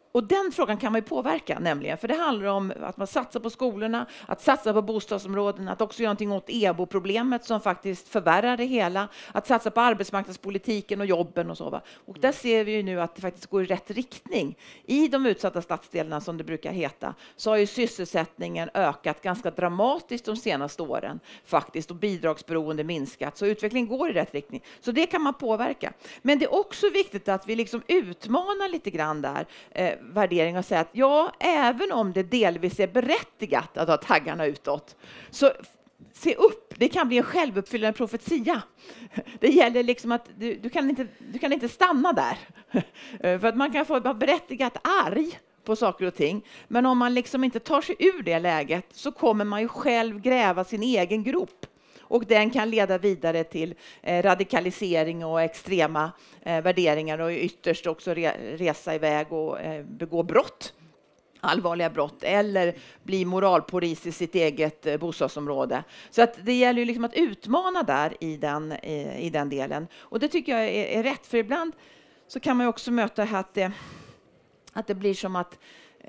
Och den frågan kan man ju påverka nämligen, för det handlar om att man satsar på skolorna, att satsa på bostadsområden, att också göra någonting åt EBO-problemet som faktiskt förvärrar det hela, att satsa på arbetsmarknadspolitiken och jobben och så. Va? Och där ser vi ju nu att det faktiskt går i rätt riktning. I de utsatta stadsdelarna, som det brukar heta, så har ju sysselsättningen ökat ganska dramatiskt de senaste åren faktiskt, och bidragsberoende minskat. Så utvecklingen går i rätt riktning. Så det kan man påverka. Men det är också viktigt att vi liksom utmanar lite grann där värdering och säga att ja, även om det delvis är berättigat att ha taggarna utåt, så se upp, det kan bli en självuppfyllande profetia. Det gäller liksom att du kan inte stanna där. För att man kan få vara berättigat arg på saker och ting, men om man liksom inte tar sig ur det läget så kommer man ju själv gräva sin egen grop. Och den kan leda vidare till radikalisering och extrema värderingar, och ytterst också resa iväg och begå brott, allvarliga brott, eller bli moralpolis i sitt eget bostadsområde. Så att det gäller ju liksom att utmana där i den delen. Och det tycker jag är rätt, för ibland så kan man ju också möta att det blir som att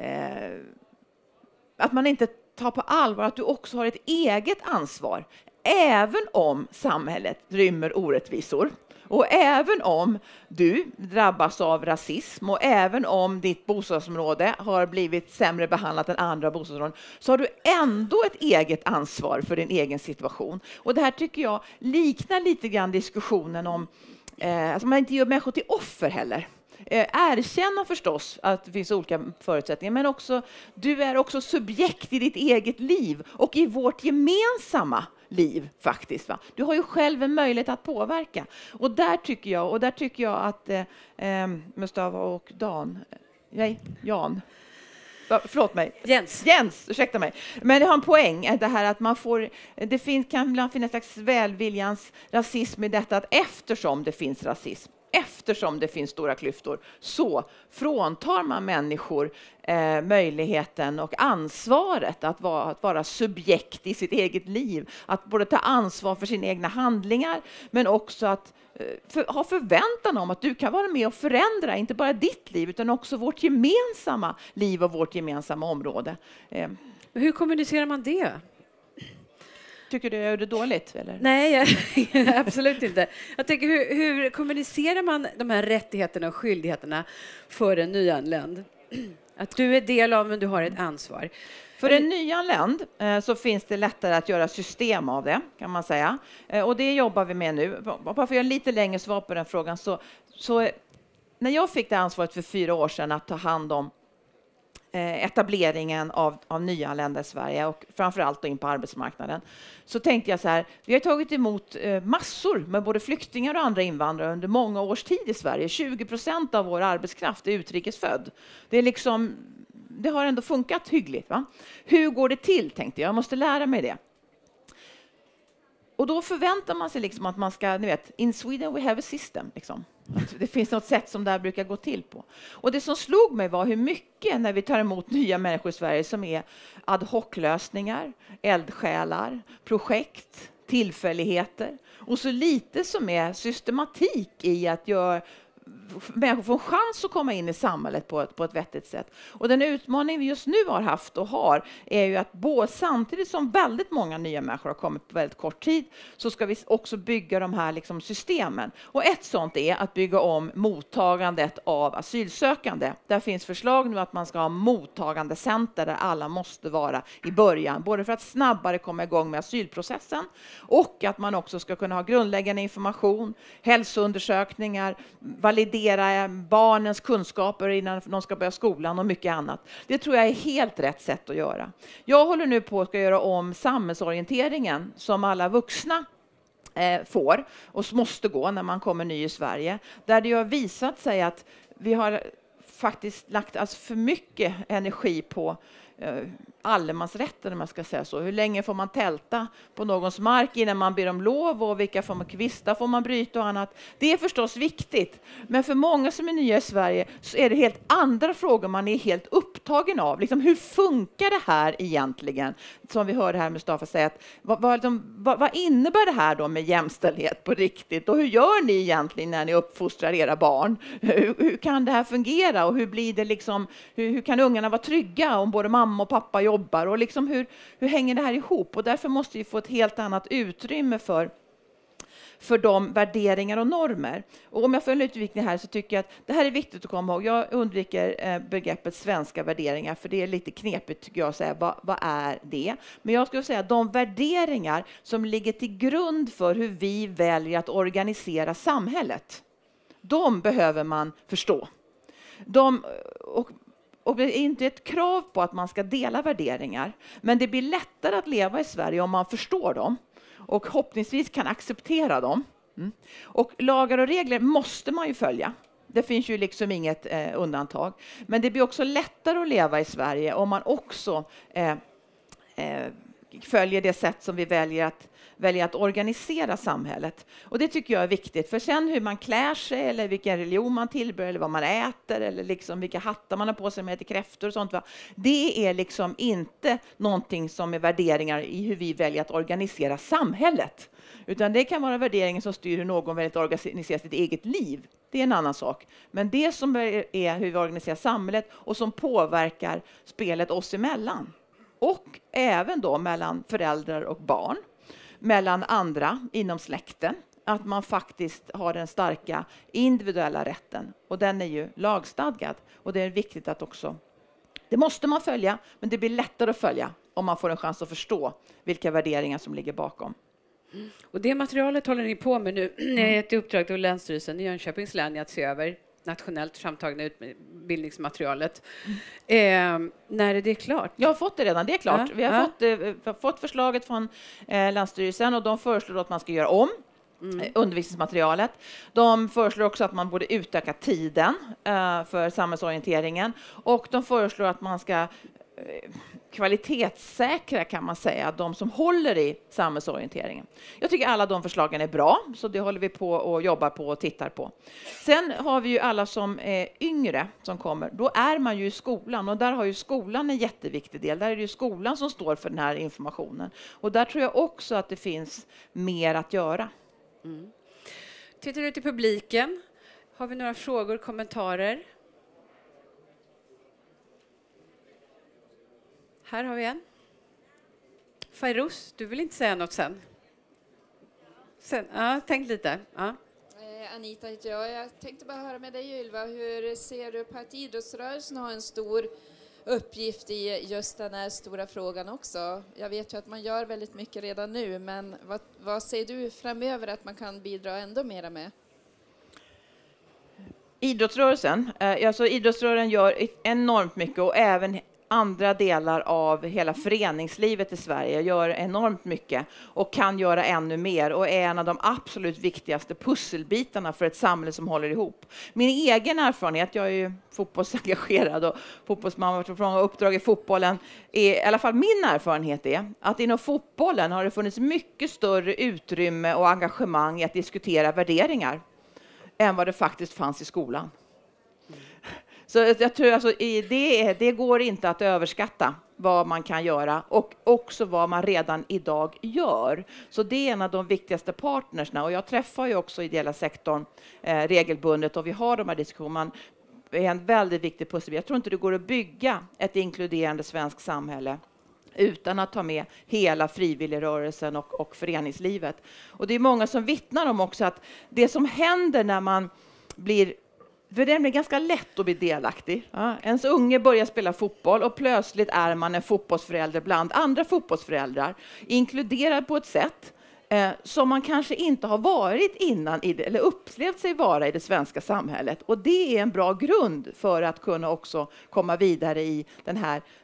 man inte tar på allvar att du också har ett eget ansvar. Även om samhället rymmer orättvisor, och även om du drabbas av rasism, och även om ditt bostadsområde har blivit sämre behandlat än andra bostadsområden, så har du ändå ett eget ansvar för din egen situation. Och det här tycker jag liknar lite grann diskussionen om att man inte gör människor till offer heller. Erkänna förstås att det finns olika förutsättningar, men också du är också subjekt i ditt eget liv och i vårt gemensamma liv faktiskt. Va? Du har ju själv en möjlighet att påverka. Och där tycker jag att Mustafa och Jan. Förlåt mig. Jens, ursäkta mig. Men det har en poäng, det här att man får, kan finnas en slags välviljans rasism i detta, att eftersom det finns rasism, eftersom det finns stora klyftor, så fråntar man människor möjligheten och ansvaret att vara subjekt i sitt eget liv. Att både ta ansvar för sina egna handlingar, men också att ha förväntan om att du kan vara med och förändra inte bara ditt liv utan också vårt gemensamma liv och vårt gemensamma område. Hur kommunicerar man det? Tycker du jag gör det dåligt? Eller? Nej, absolut inte. Jag tänker, hur kommunicerar man de här rättigheterna och skyldigheterna för en nyanländ? Att du är del av, men du har ett ansvar. För en nyanländ så finns det lättare att göra system av det, kan man säga. Och det jobbar vi med nu. Bara för att göra lite längre svar på den frågan. Så när jag fick det ansvaret för 4 år sedan att ta hand om etableringen av nyanlända i Sverige, och framförallt in på arbetsmarknaden, så tänkte jag så här: vi har tagit emot massor med både flyktingar och andra invandrare under många års tid i Sverige. 20% av vår arbetskraft är utrikesfödd. Det har ändå funkat hyggligt. Va? Hur går det till, tänkte jag. Jag måste lära mig det. Och då förväntar man sig liksom att man ska, ni vet, in Sweden we have a system. Liksom. Att det finns något sätt som det här brukar gå till på. Och det som slog mig var hur mycket när vi tar emot nya människor i Sverige som är ad hoc-lösningar, eldsjälar, projekt, tillfälligheter. Och så lite som är systematik i att människor får en chans att komma in i samhället på ett vettigt sätt. Och den utmaning vi just nu har haft och har är ju att samtidigt som väldigt många nya människor har kommit på väldigt kort tid, så ska vi också bygga de här liksom systemen. Och ett sånt är att bygga om mottagandet av asylsökande. Där finns förslag nu att man ska ha mottagandecenter där alla måste vara i början. Både för att snabbare komma igång med asylprocessen, och att man också ska kunna ha grundläggande information, hälsoundersökningar, validera barnens kunskaper innan de ska börja skolan och mycket annat. Det tror jag är helt rätt sätt att göra. Jag håller nu på att göra om samhällsorienteringen som alla vuxna får och måste gå när man kommer ny i Sverige. Där det har visat sig att vi har faktiskt lagt för mycket energi på allemansrätten, om man ska säga så. Hur länge får man tälta på någons mark innan man ber om lov, och vilka kvistar får man bryta och annat. Det är förstås viktigt, men för många som är nya i Sverige så är det helt andra frågor man är helt upptagen av. Liksom, hur funkar det här egentligen? Som vi hörde här Mustafa säga, att vad innebär det här då med jämställdhet på riktigt? Och hur gör ni egentligen när ni uppfostrar era barn? Hur kan det här fungera? Och hur blir det liksom, hur kan ungarna vara trygga om både mamma och pappa jobbar? Och liksom hur hänger det här ihop? Och därför måste vi få ett helt annat utrymme för de värderingar och normer. Och om jag följer utvikning här så tycker jag att det här är viktigt att komma ihåg. Jag undviker begreppet svenska värderingar, för det är lite knepigt tycker jag att säga vad är det. Men jag skulle säga att de värderingar som ligger till grund för hur vi väljer att organisera samhället, de behöver man förstå. Och det är inte ett krav på att man ska dela värderingar, men det blir lättare att leva i Sverige om man förstår dem och hoppningsvis kan acceptera dem. Och lagar och regler måste man ju följa. Det finns ju liksom inget undantag. Men det blir också lättare att leva i Sverige om man också följer det sätt som vi väljer att organisera samhället. Och det tycker jag är viktigt. För sen hur man klär sig, eller vilken religion man tillbör, eller vad man äter, eller liksom vilka hattar man har på sig med till kräftor och sånt. Det är liksom inte någonting som är värderingar i hur vi väljer att organisera samhället. Utan det kan vara värderingar som styr hur någon väljer att organisera sitt eget liv. Det är en annan sak. Men det som är hur vi organiserar samhället och som påverkar spelet oss emellan. Och även då mellan föräldrar och barn. Mellan andra inom släkten. Att man faktiskt har den starka individuella rätten. Och den är ju lagstadgad. Och det är viktigt att också... Det måste man följa, men det blir lättare att följa om man får en chans att förstå vilka värderingar som ligger bakom. Och det materialet håller ni på med nu. Ni har gett uppdrag till Länsstyrelsen i Jönköpings län att se över nationellt framtagna utbildningsmaterialet. När är det klart? Jag har fått det redan, det är klart. Vi har fått förslaget från Länsstyrelsen och de föreslår att man ska göra om undervisningsmaterialet. De föreslår också att man borde utöka tiden för samhällsorienteringen och de föreslår att man ska kvalitetssäkra, kan man säga, de som håller i samhällsorienteringen. Jag tycker alla de förslagen är bra, så det håller vi på och jobbar på och tittar på. Sen har vi ju alla som är yngre som kommer. Då är man ju i skolan och där har ju skolan en jätteviktig del. Där är det ju skolan som står för den här informationen. Och där tror jag också att det finns mer att göra. Tittar du till publiken? Har vi några frågor, kommentarer? Här har vi en. Fairuz, du vill inte säga något sen? Tänk lite. Ja. Anita heter jag. Jag tänkte bara höra med dig, Ylva. Hur ser du på att idrottsrörelsen har en stor uppgift i just den här stora frågan också? Jag vet ju att man gör väldigt mycket redan nu, men vad säger du framöver att man kan bidra ändå mera med? Idrottsrörelsen gör enormt mycket och även andra delar av hela föreningslivet i Sverige gör enormt mycket och kan göra ännu mer och är en av de absolut viktigaste pusselbitarna för ett samhälle som håller ihop. Min egen erfarenhet, jag är ju fotbollsengagerad och fotbollsmamma från många uppdrag i fotbollen, i alla fall min erfarenhet är att inom fotbollen har det funnits mycket större utrymme och engagemang i att diskutera värderingar än vad det faktiskt fanns i skolan. Så jag tror alltså det går inte att överskatta vad man kan göra och också vad man redan idag gör. Så det är en av de viktigaste partnersna och jag träffar ju också ideella sektorn regelbundet och vi har de här diskussionerna. Det är en väldigt viktig pusselbit. Jag tror inte det går att bygga ett inkluderande svenskt samhälle utan att ta med hela frivilligrörelsen och föreningslivet. Och det är många som vittnar om också att det som händer när man blir... För det är ganska lätt att bli delaktig. Ja, ens unge börjar spela fotboll och plötsligt är man en fotbollsförälder bland andra fotbollsföräldrar. Inkluderad på ett sätt som man kanske inte har varit innan eller upplevt sig vara i det svenska samhället. Och det är en bra grund för att kunna också komma vidare i den här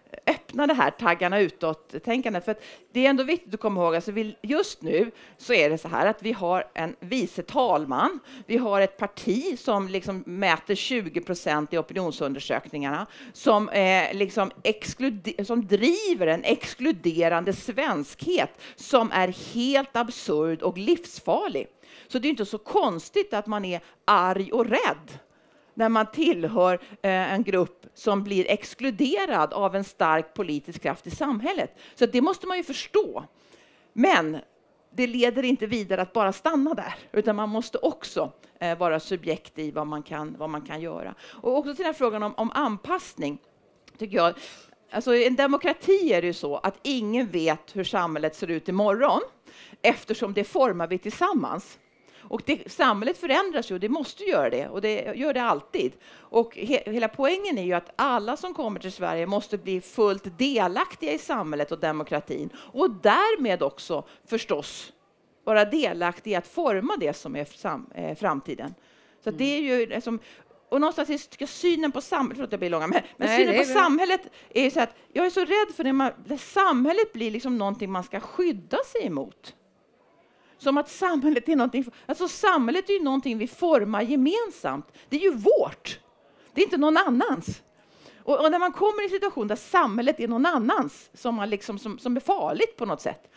öppna det här taggarna utåt-tänkandet. För att det är ändå viktigt att komma ihåg, alltså just nu så är det så här att vi har en vice talman, vi har ett parti som liksom mäter 20% i opinionsundersökningarna, som, liksom som driver en exkluderande svenskhet som är helt absurd och livsfarlig. Så det är inte så konstigt att man är arg och rädd när man tillhör en grupp som blir exkluderad av en stark politisk kraft i samhället. Så det måste man ju förstå. Men det leder inte vidare att bara stanna där, utan man måste också vara subjekt i vad man kan göra. Och också till den här frågan om anpassning, tycker jag. Alltså i en demokrati är det ju så att ingen vet hur samhället ser ut imorgon, eftersom det formar vi tillsammans. Och samhället förändras ju, och det måste göra det, och det gör det alltid. Och hela poängen är ju att alla som kommer till Sverige måste bli fullt delaktiga i samhället och demokratin. Och därmed också förstås vara delaktiga i att forma det som är framtiden. Så det är ju liksom, och någonstans är synen på samhället, för att det blir långa, men synen på samhället är ju så att jag är så rädd för det samhället blir liksom någonting man ska skydda sig emot. Som att samhället är någonting, alltså samhället är ju någonting vi formar gemensamt. Det är ju vårt. Det är inte någon annans. Och när man kommer i en situation där samhället är någon annans, som är farligt på något sätt,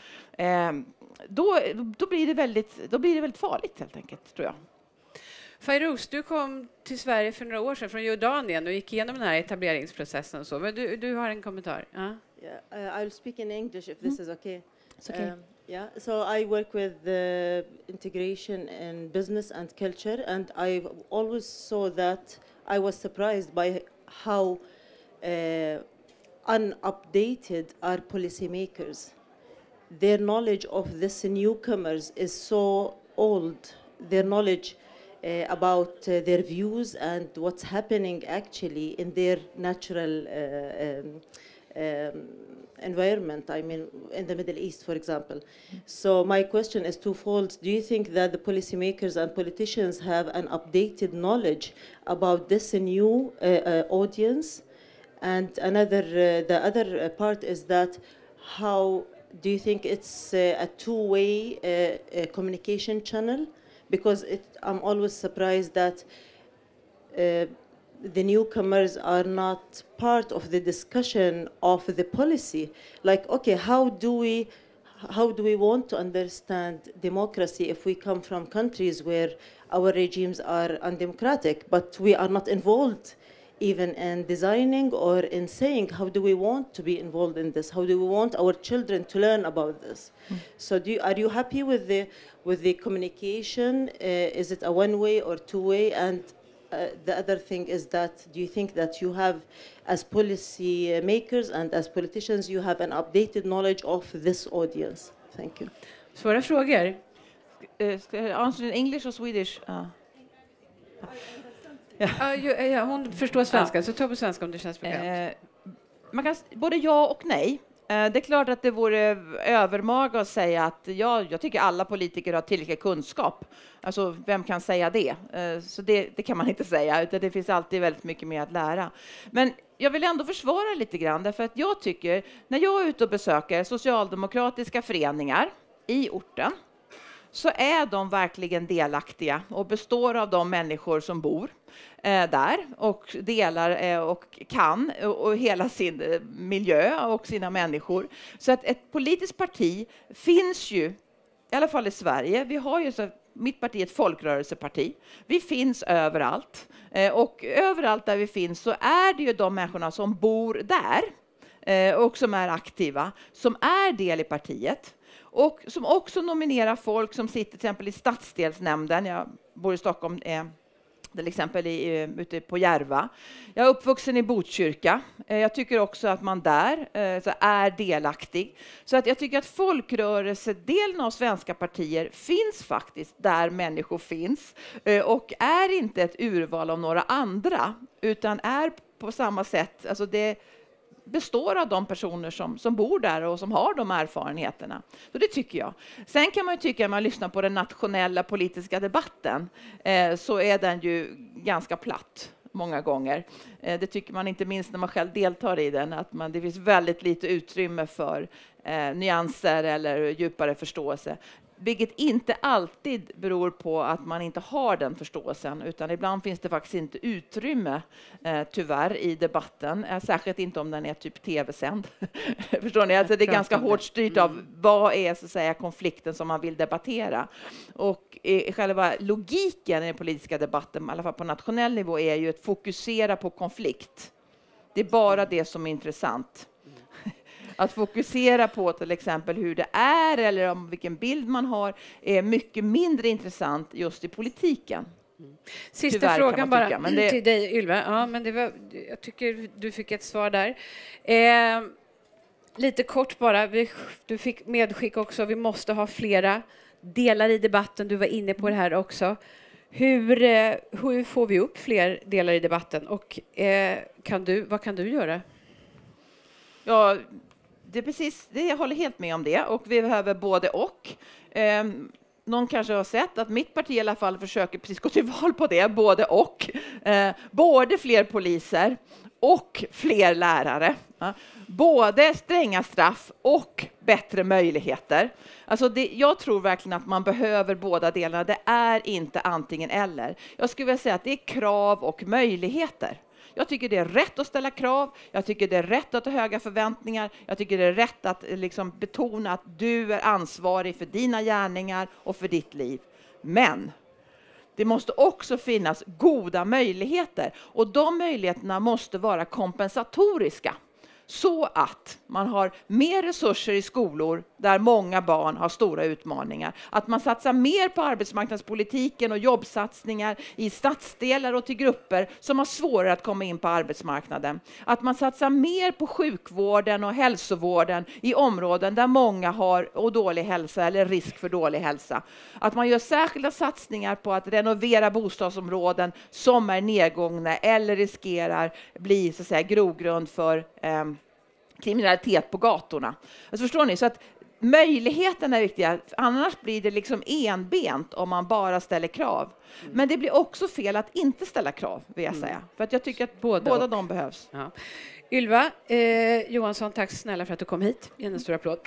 då blir det väldigt farligt helt enkelt, tror jag. Fairouz, du kom till Sverige för några år sedan från Jordanien och gick igenom den här etableringsprocessen. Så. Men du har en kommentar. Yeah, I'll speak in English if this is okay. It's okay. Yeah, so I work with integration in business and culture, and I always saw that I was surprised by how unupdated our policymakers. Their knowledge of this newcomers is so old. Their knowledge about their views and what's happening actually in their natural environment, I mean, in the Middle East, for example. So my question is twofold. Do you think that the policymakers and politicians have an updated knowledge about this new audience? And the other part is that how do you think it's a two-way communication channel? Because I'm always surprised that the newcomers are not part of the discussion of the policy. Like, okay, how do we want to understand democracy if we come from countries where our regimes are undemocratic, but we are not involved even in designing or in saying how do we want to be involved in this? How do we want our children to learn about this? So are you happy with the communication? Is it a one-way or two-way? And the other thing is that, do you think that you have, as policy makers and as politicians, you have an updated knowledge of this audience? Thank you. Svåra frågor. Ska jag answer in English or Swedish? Hon förstår svenska, så ta på svenska om det känns bekvämt. Man kan både ja och nej. Det är klart att det vore övermaga att säga att jag tycker alla politiker har tillräcklig kunskap. Alltså, vem kan säga det? Så det kan man inte säga, utan det finns alltid väldigt mycket mer att lära. Men jag vill ändå försvara lite grann, därför att jag tycker, när jag är ute och besöker socialdemokratiska föreningar i orten, så är de verkligen delaktiga och består av de människor som bor där och delar och kan och hela sin miljö och sina människor. Så att ett politiskt parti finns ju, i alla fall i Sverige, vi har ju mitt parti är ett folkrörelseparti. Vi finns överallt. Och överallt där vi finns så är det ju de människorna som bor där och som är aktiva, som är del i partiet. Och som också nominerar folk som sitter till exempel i stadsdelsnämnden. Jag bor i Stockholm, till exempel ute på Järva. Jag är uppvuxen i Botkyrka. Jag tycker också att man där är delaktig. Så att jag tycker att folkrörelsedelen av svenska partier finns faktiskt där människor finns. Och är inte ett urval av några andra, utan är på samma sätt, alltså det består av de personer som bor där och som har de erfarenheterna. Så det tycker jag. Sen kan man ju tycka, när man lyssnar på den nationella politiska debatten, så är den ju ganska platt. många gånger. Det tycker man inte minst när man själv deltar i den, att det finns väldigt lite utrymme för nyanser eller djupare förståelse. Vilket inte alltid beror på att man inte har den förståelsen, utan ibland finns det faktiskt inte utrymme tyvärr i debatten, särskilt inte om den är typ tv-sänd. Förstår ni? Alltså det är ganska hårt styrt av vad är så att säga konflikten som man vill debattera. Och själva logiken i den politiska debatten, i alla fall på nationell nivå, är ju att fokusera på konflikt. Det är bara det som är intressant. Att fokusera på till exempel hur det är eller om vilken bild man har är mycket mindre intressant just i politiken. Sista Tyvärr, frågan bara tycka. till dig, Ylva. Ja, men jag tycker du fick ett svar där. Lite kort bara, du fick medskick också, vi måste ha flera delar i debatten. Du var inne på det här också. Hur får vi upp fler delar i debatten? Och vad kan du göra? Ja, det är precis det, jag håller helt med om det, och vi behöver både och. Någon kanske har sett att mitt parti i alla fall försöker precis gå till val på det, både och. Både fler poliser och fler lärare. Både stränga straff och bättre möjligheter. Alltså jag tror verkligen att man behöver båda delarna. Det är inte antingen eller. Jag skulle vilja säga att det är krav och möjligheter. Jag tycker det är rätt att ställa krav. Jag tycker det är rätt att ha höga förväntningar. Jag tycker det är rätt att liksom betona att du är ansvarig för dina gärningar och för ditt liv. Men det måste också finnas goda möjligheter. Och de möjligheterna måste vara kompensatoriska. Så att man har mer resurser i skolor där många barn har stora utmaningar. Att man satsar mer på arbetsmarknadspolitiken och jobbsatsningar i stadsdelar och till grupper som har svårare att komma in på arbetsmarknaden. Att man satsar mer på sjukvården och hälsovården i områden där många har dålig hälsa eller risk för dålig hälsa. Att man gör särskilda satsningar på att renovera bostadsområden som är nedgångna eller riskerar bli så att säga grogrund för kriminalitet på gatorna. Alltså förstår ni? Så att möjligheten är viktiga. Annars blir det liksom enbent om man bara ställer krav. Men det blir också fel att inte ställa krav, vill jag säga. För att jag tycker att båda de behövs. Ja. Ylva Johansson, tack snälla för att du kom hit. En stor applåd.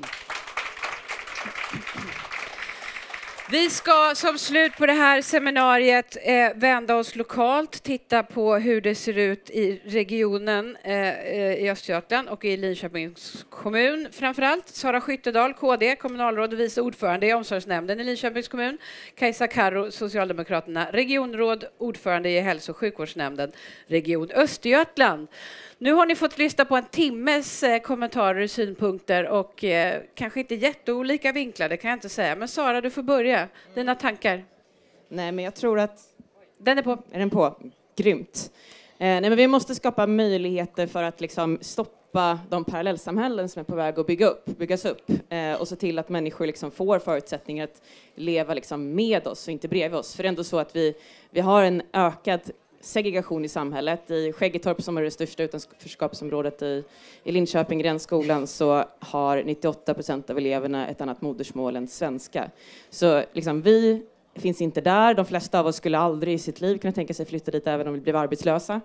Vi ska som slut på det här seminariet vända oss lokalt, titta på hur det ser ut i regionen i Östergötland och i Linköpings kommun. Framförallt Sara Skyttedal, KD, kommunalråd och vice ordförande i omsorgsnämnden i Linköpings kommun. Kajsa Karro, Socialdemokraterna, regionråd, ordförande i hälso- och sjukvårdsnämnden, region Östergötland. Nu har ni fått lyssna på en timmes kommentarer och synpunkter och kanske inte jätteolika vinklar, det kan jag inte säga. Men Sara, du får börja. Dina tankar? Nej, men jag tror att... Den är på. Är den på? Grymt. Nej, men vi måste skapa möjligheter för att liksom stoppa de parallellsamhällen som är på väg att byggas upp. Och se till att människor liksom får förutsättningar att leva liksom med oss och inte bredvid oss. För det är ändå så att vi har en ökad segregation i samhället. I Skäggetorp, som är det största utanförskapsområdet i Linköping, Gränsskolan, så har 98% av eleverna ett annat modersmål än svenska. Så liksom, vi finns inte där. De flesta av oss skulle aldrig i sitt liv kunna tänka sig flytta dit även om vi blev arbetslösa.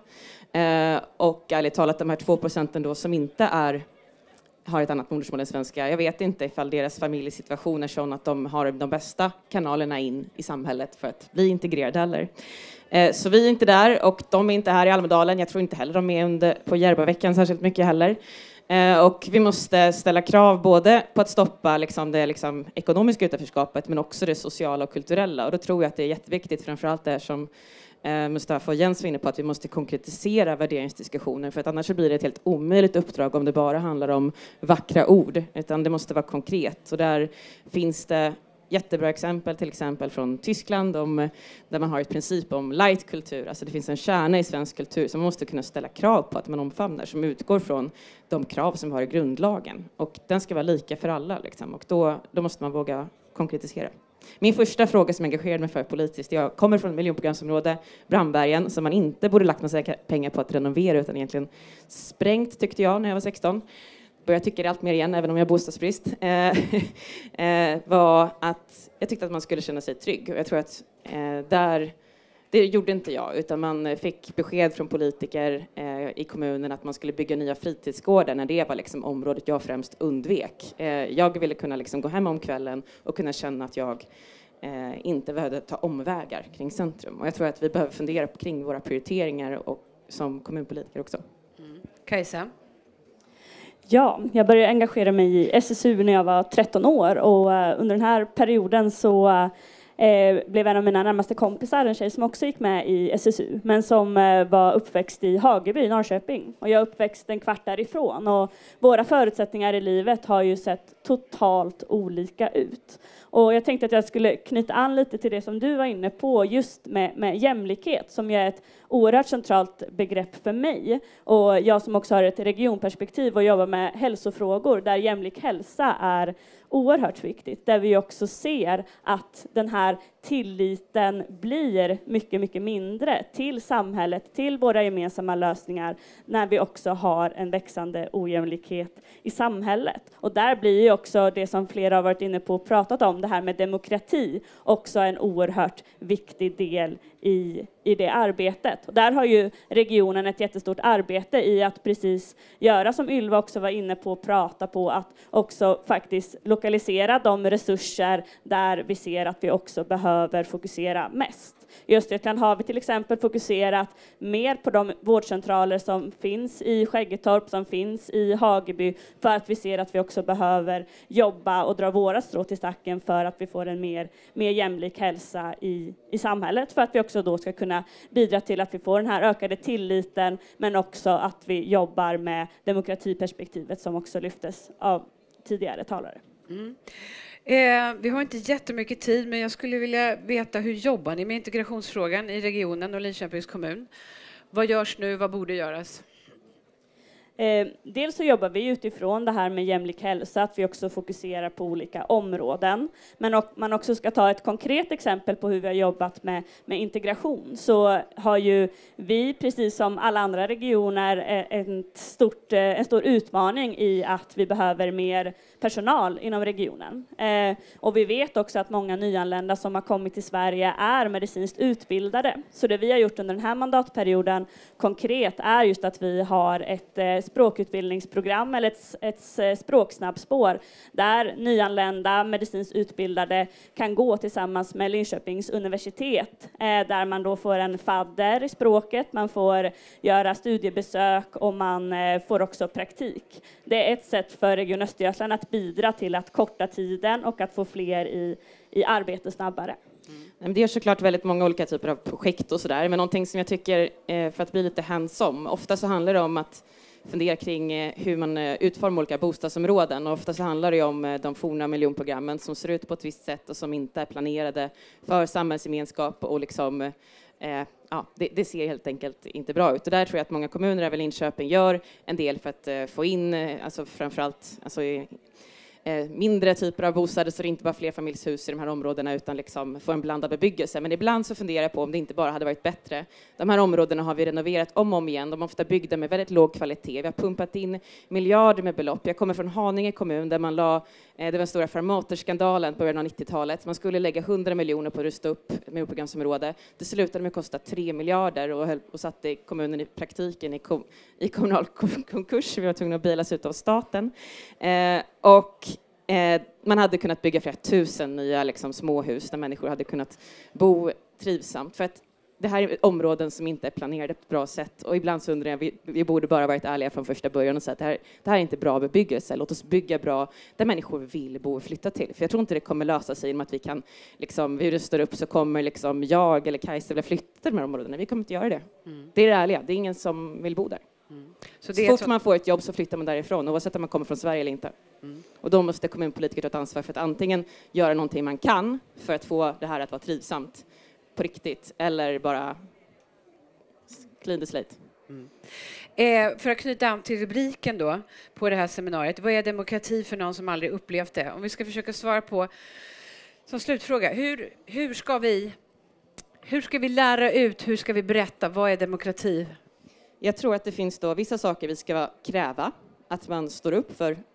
Och ärligt talat, de här 2% då som inte har ett annat modersmål än svenska. Jag vet inte ifall deras familjesituation är sån att de har de bästa kanalerna in i samhället för att bli integrerade heller. Så vi är inte där och de är inte här i Almedalen. Jag tror inte heller de är på Järvaveckan särskilt mycket heller. Och vi måste ställa krav både på att stoppa det ekonomiska utanförskapet men också det sociala och kulturella. Och då tror jag att det är jätteviktigt, framförallt det som Mustafa och Jens var inne på, att vi måste konkretisera värderingsdiskussioner, för att annars blir det ett helt omöjligt uppdrag om det bara handlar om vackra ord, utan det måste vara konkret. Och där finns det jättebra exempel, till exempel från Tyskland, där man har ett princip om light-kultur. Alltså det finns en kärna i svensk kultur som man måste kunna ställa krav på att man omfamnar, som utgår från de krav som vi har i grundlagen. Och den ska vara lika för alla. Liksom. Och då måste man våga konkretisera. Min första fråga som engagerade mig för politiskt, jag kommer från ett miljonprogramsområde, Brandbergen, som man inte borde lagt några pengar på att renovera, utan egentligen sprängt, tyckte jag när jag var 16. Börjar tycka det allt mer igen, även om jag har bostadsbrist, var att jag tyckte att man skulle känna sig trygg. Och jag tror att där Det gjorde inte jag, utan man fick besked från politiker i kommunen att man skulle bygga nya fritidsgårdar när det var liksom området jag främst undvek. Jag ville kunna liksom gå hem om kvällen och kunna känna att jag inte behövde ta omvägar kring centrum. Och jag tror att vi behöver fundera kring våra prioriteringar och som kommunpolitiker också. Kajsa? Ja, jag började engagera mig i SSU när jag var 13 år och under den här perioden så blev en av mina närmaste kompisar en tjej som också gick med i SSU men som var uppväxt i Hageby, Norrköping. Och jag är uppväxt en kvart därifrån och våra förutsättningar i livet har ju sett totalt olika ut. Och jag tänkte att jag skulle knyta an lite till det som du var inne på just med jämlikhet som är ett oerhört centralt begrepp för mig. Och jag som också har ett regionperspektiv och jobbar med hälsofrågor där jämlik hälsa är oerhört viktigt. Där vi också ser att den här tilliten blir mycket, mycket mindre till samhället, till våra gemensamma lösningar när vi också har en växande ojämlikhet i samhället. Och där blir ju också det som flera har varit inne på och pratat om, det här med demokrati, också en oerhört viktig del i det arbetet. Och där har ju regionen ett jättestort arbete i att precis göra som Ylva också var inne på och prata på, att också faktiskt lokalisera de resurser där vi ser att vi också behöver fokusera mest. I Östergötland har vi till exempel fokuserat mer på de vårdcentraler som finns i Skäggetorp, som finns i Hageby, för att vi ser att vi också behöver jobba och dra våra strå till stacken för att vi får en mer jämlik hälsa i samhället, för att vi också då ska kunna bidra till att vi får den här ökade tilliten, men också att vi jobbar med demokratiperspektivet som också lyftes av tidigare talare. Vi har inte jättemycket tid, men jag skulle vilja veta hur jobbar ni med integrationsfrågan i regionen och Linköpings kommun? Vad görs nu? Vad borde göras? Dels så jobbar vi utifrån det här med jämlik hälsa, att vi också fokuserar på olika områden. Men man också ska ta ett konkret exempel på hur vi har jobbat med integration. Så har ju vi, precis som alla andra regioner, en stor utmaning i att vi behöver mer personal inom regionen. Och vi vet också att många nyanlända som har kommit till Sverige är medicinskt utbildade. Så det vi har gjort under den här mandatperioden konkret är just att vi har ett språkutbildningsprogram eller ett språksnabbspår där nyanlända medicinskt utbildade kan gå tillsammans med Linköpings universitet, där man då får en fadder i språket, man får göra studiebesök och man får också praktik. Det är ett sätt för Region Östergötland att bidra till att korta tiden och att få fler i arbete snabbare. Det är såklart väldigt många olika typer av projekt och sådär, men någonting som jag tycker, för att bli lite hands-on, ofta så handlar det om att fundera kring hur man utformar olika bostadsområden, och ofta så handlar det om de forna miljonprogrammen som ser ut på ett visst sätt och som inte är planerade för samhällsgemenskap och liksom det ser helt enkelt inte bra ut. Och där tror jag att många kommuner över Linköping gör en del för att få in, alltså framförallt mindre typer av bostäder, så det är inte bara flerfamiljshus i de här områdena utan liksom få en blandad bebyggelse. Men ibland så funderar jag på om det inte bara hade varit bättre. De här områdena har vi renoverat om och om igen. De är ofta byggda med väldigt låg kvalitet. Vi har pumpat in miljarder med belopp. Jag kommer från Haninge kommun där man det var den stora Farmater-skandalen på början av 90-talet. Man skulle lägga 100 miljoner på att rusta upp miljonprogramsområde. Det slutade med att kosta 3 miljarder och satte kommunen i praktiken i kommunal konkurs. Vi var tvungna att bilas ut av staten. Man hade kunnat bygga flera tusen nya småhus där människor hade kunnat bo trivsamt. För att det här är områden som inte är planerade på ett bra sätt. Och ibland så undrar jag, vi borde bara varit ärliga från första början och säga att det här är inte bra bebyggelse. Låt oss bygga bra där människor vill bo och flytta till. För jag tror inte det kommer lösa sig genom att vi kan, vi rustar upp så kommer jag eller Kajsa vilja flytta till de här områdena. Vi kommer inte göra det. Det är det ärliga. Det är ingen som vill bo där. Så fort man får ett jobb så flyttar man därifrån, oavsett om man kommer från Sverige eller inte. Och då måste kommunpolitiker ta ett ansvar för att antingen göra någonting man kan för att få det här att vara trivsamt på riktigt, eller bara clean the slate. För att knyta an till rubriken då på det här seminariet, vad är demokrati för någon som aldrig upplevt det? Om vi ska försöka svara på som slutfråga, hur ska vi lära ut, hur ska vi berätta, vad är demokrati? Jag tror att det finns då vissa saker vi ska kräva, att man står upp för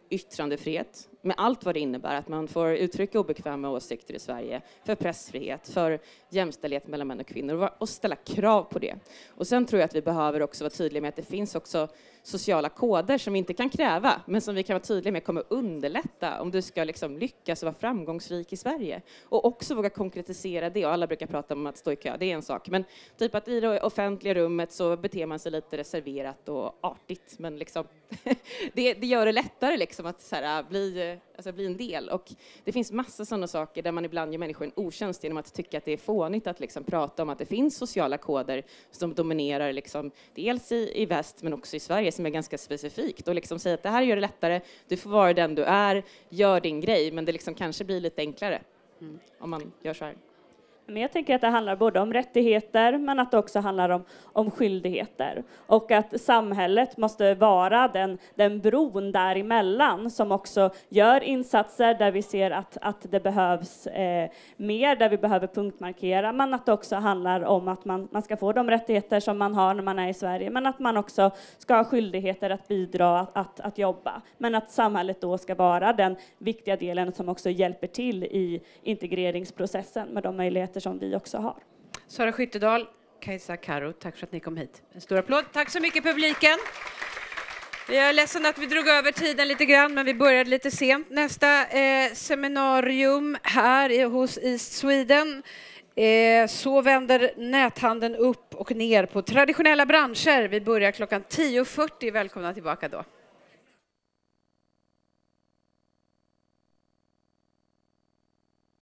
yttrandefrihet med allt vad det innebär, att man får uttrycka obekväma åsikter i Sverige, för pressfrihet, för jämställdhet mellan män och kvinnor och ställa krav på det. Och sen tror jag att vi behöver också vara tydliga med att det finns också sociala koder som vi inte kan kräva, men som vi kan vara tydliga med kommer underlätta om du ska liksom lyckas vara framgångsrik i Sverige. Och också våga konkretisera det. Och alla brukar prata om att stå i kö, det är en sak. Men typ att i det offentliga rummet så beter man sig lite reserverat och artigt. Men liksom det gör det lättare liksom att så här, bli en del. Och det finns massa sådana saker där man ibland gör människor en otjänst genom att tycka att det är fånigt att liksom prata om att det finns sociala koder som dominerar liksom, dels i väst men också i Sverige, som är ganska specifikt, och liksom säga att det här gör det lättare, du får vara den du är, gör din grej, men det liksom kanske blir lite enklare om man gör så här. Men jag tänker att det handlar både om rättigheter, men att det också handlar om skyldigheter. Och att samhället måste vara den bron däremellan som också gör insatser där vi ser att det behövs mer, där vi behöver punktmarkera. Men att det också handlar om att man ska få de rättigheter som man har när man är i Sverige. Men att man också ska ha skyldigheter att bidra, att jobba. Men att samhället då ska vara den viktiga delen som också hjälper till i integreringsprocessen med de möjligheter som vi också har. Sara Skyttedal, Kajsa Karo, tack för att ni kom hit. En stor applåd. Tack så mycket publiken. Jag är ledsen att vi drog över tiden lite grann, men vi började lite sent. Nästa seminarium här hos East Sweden. Så vänder näthandeln upp och ner på traditionella branscher. Vi börjar klockan 10:40. Välkomna tillbaka då.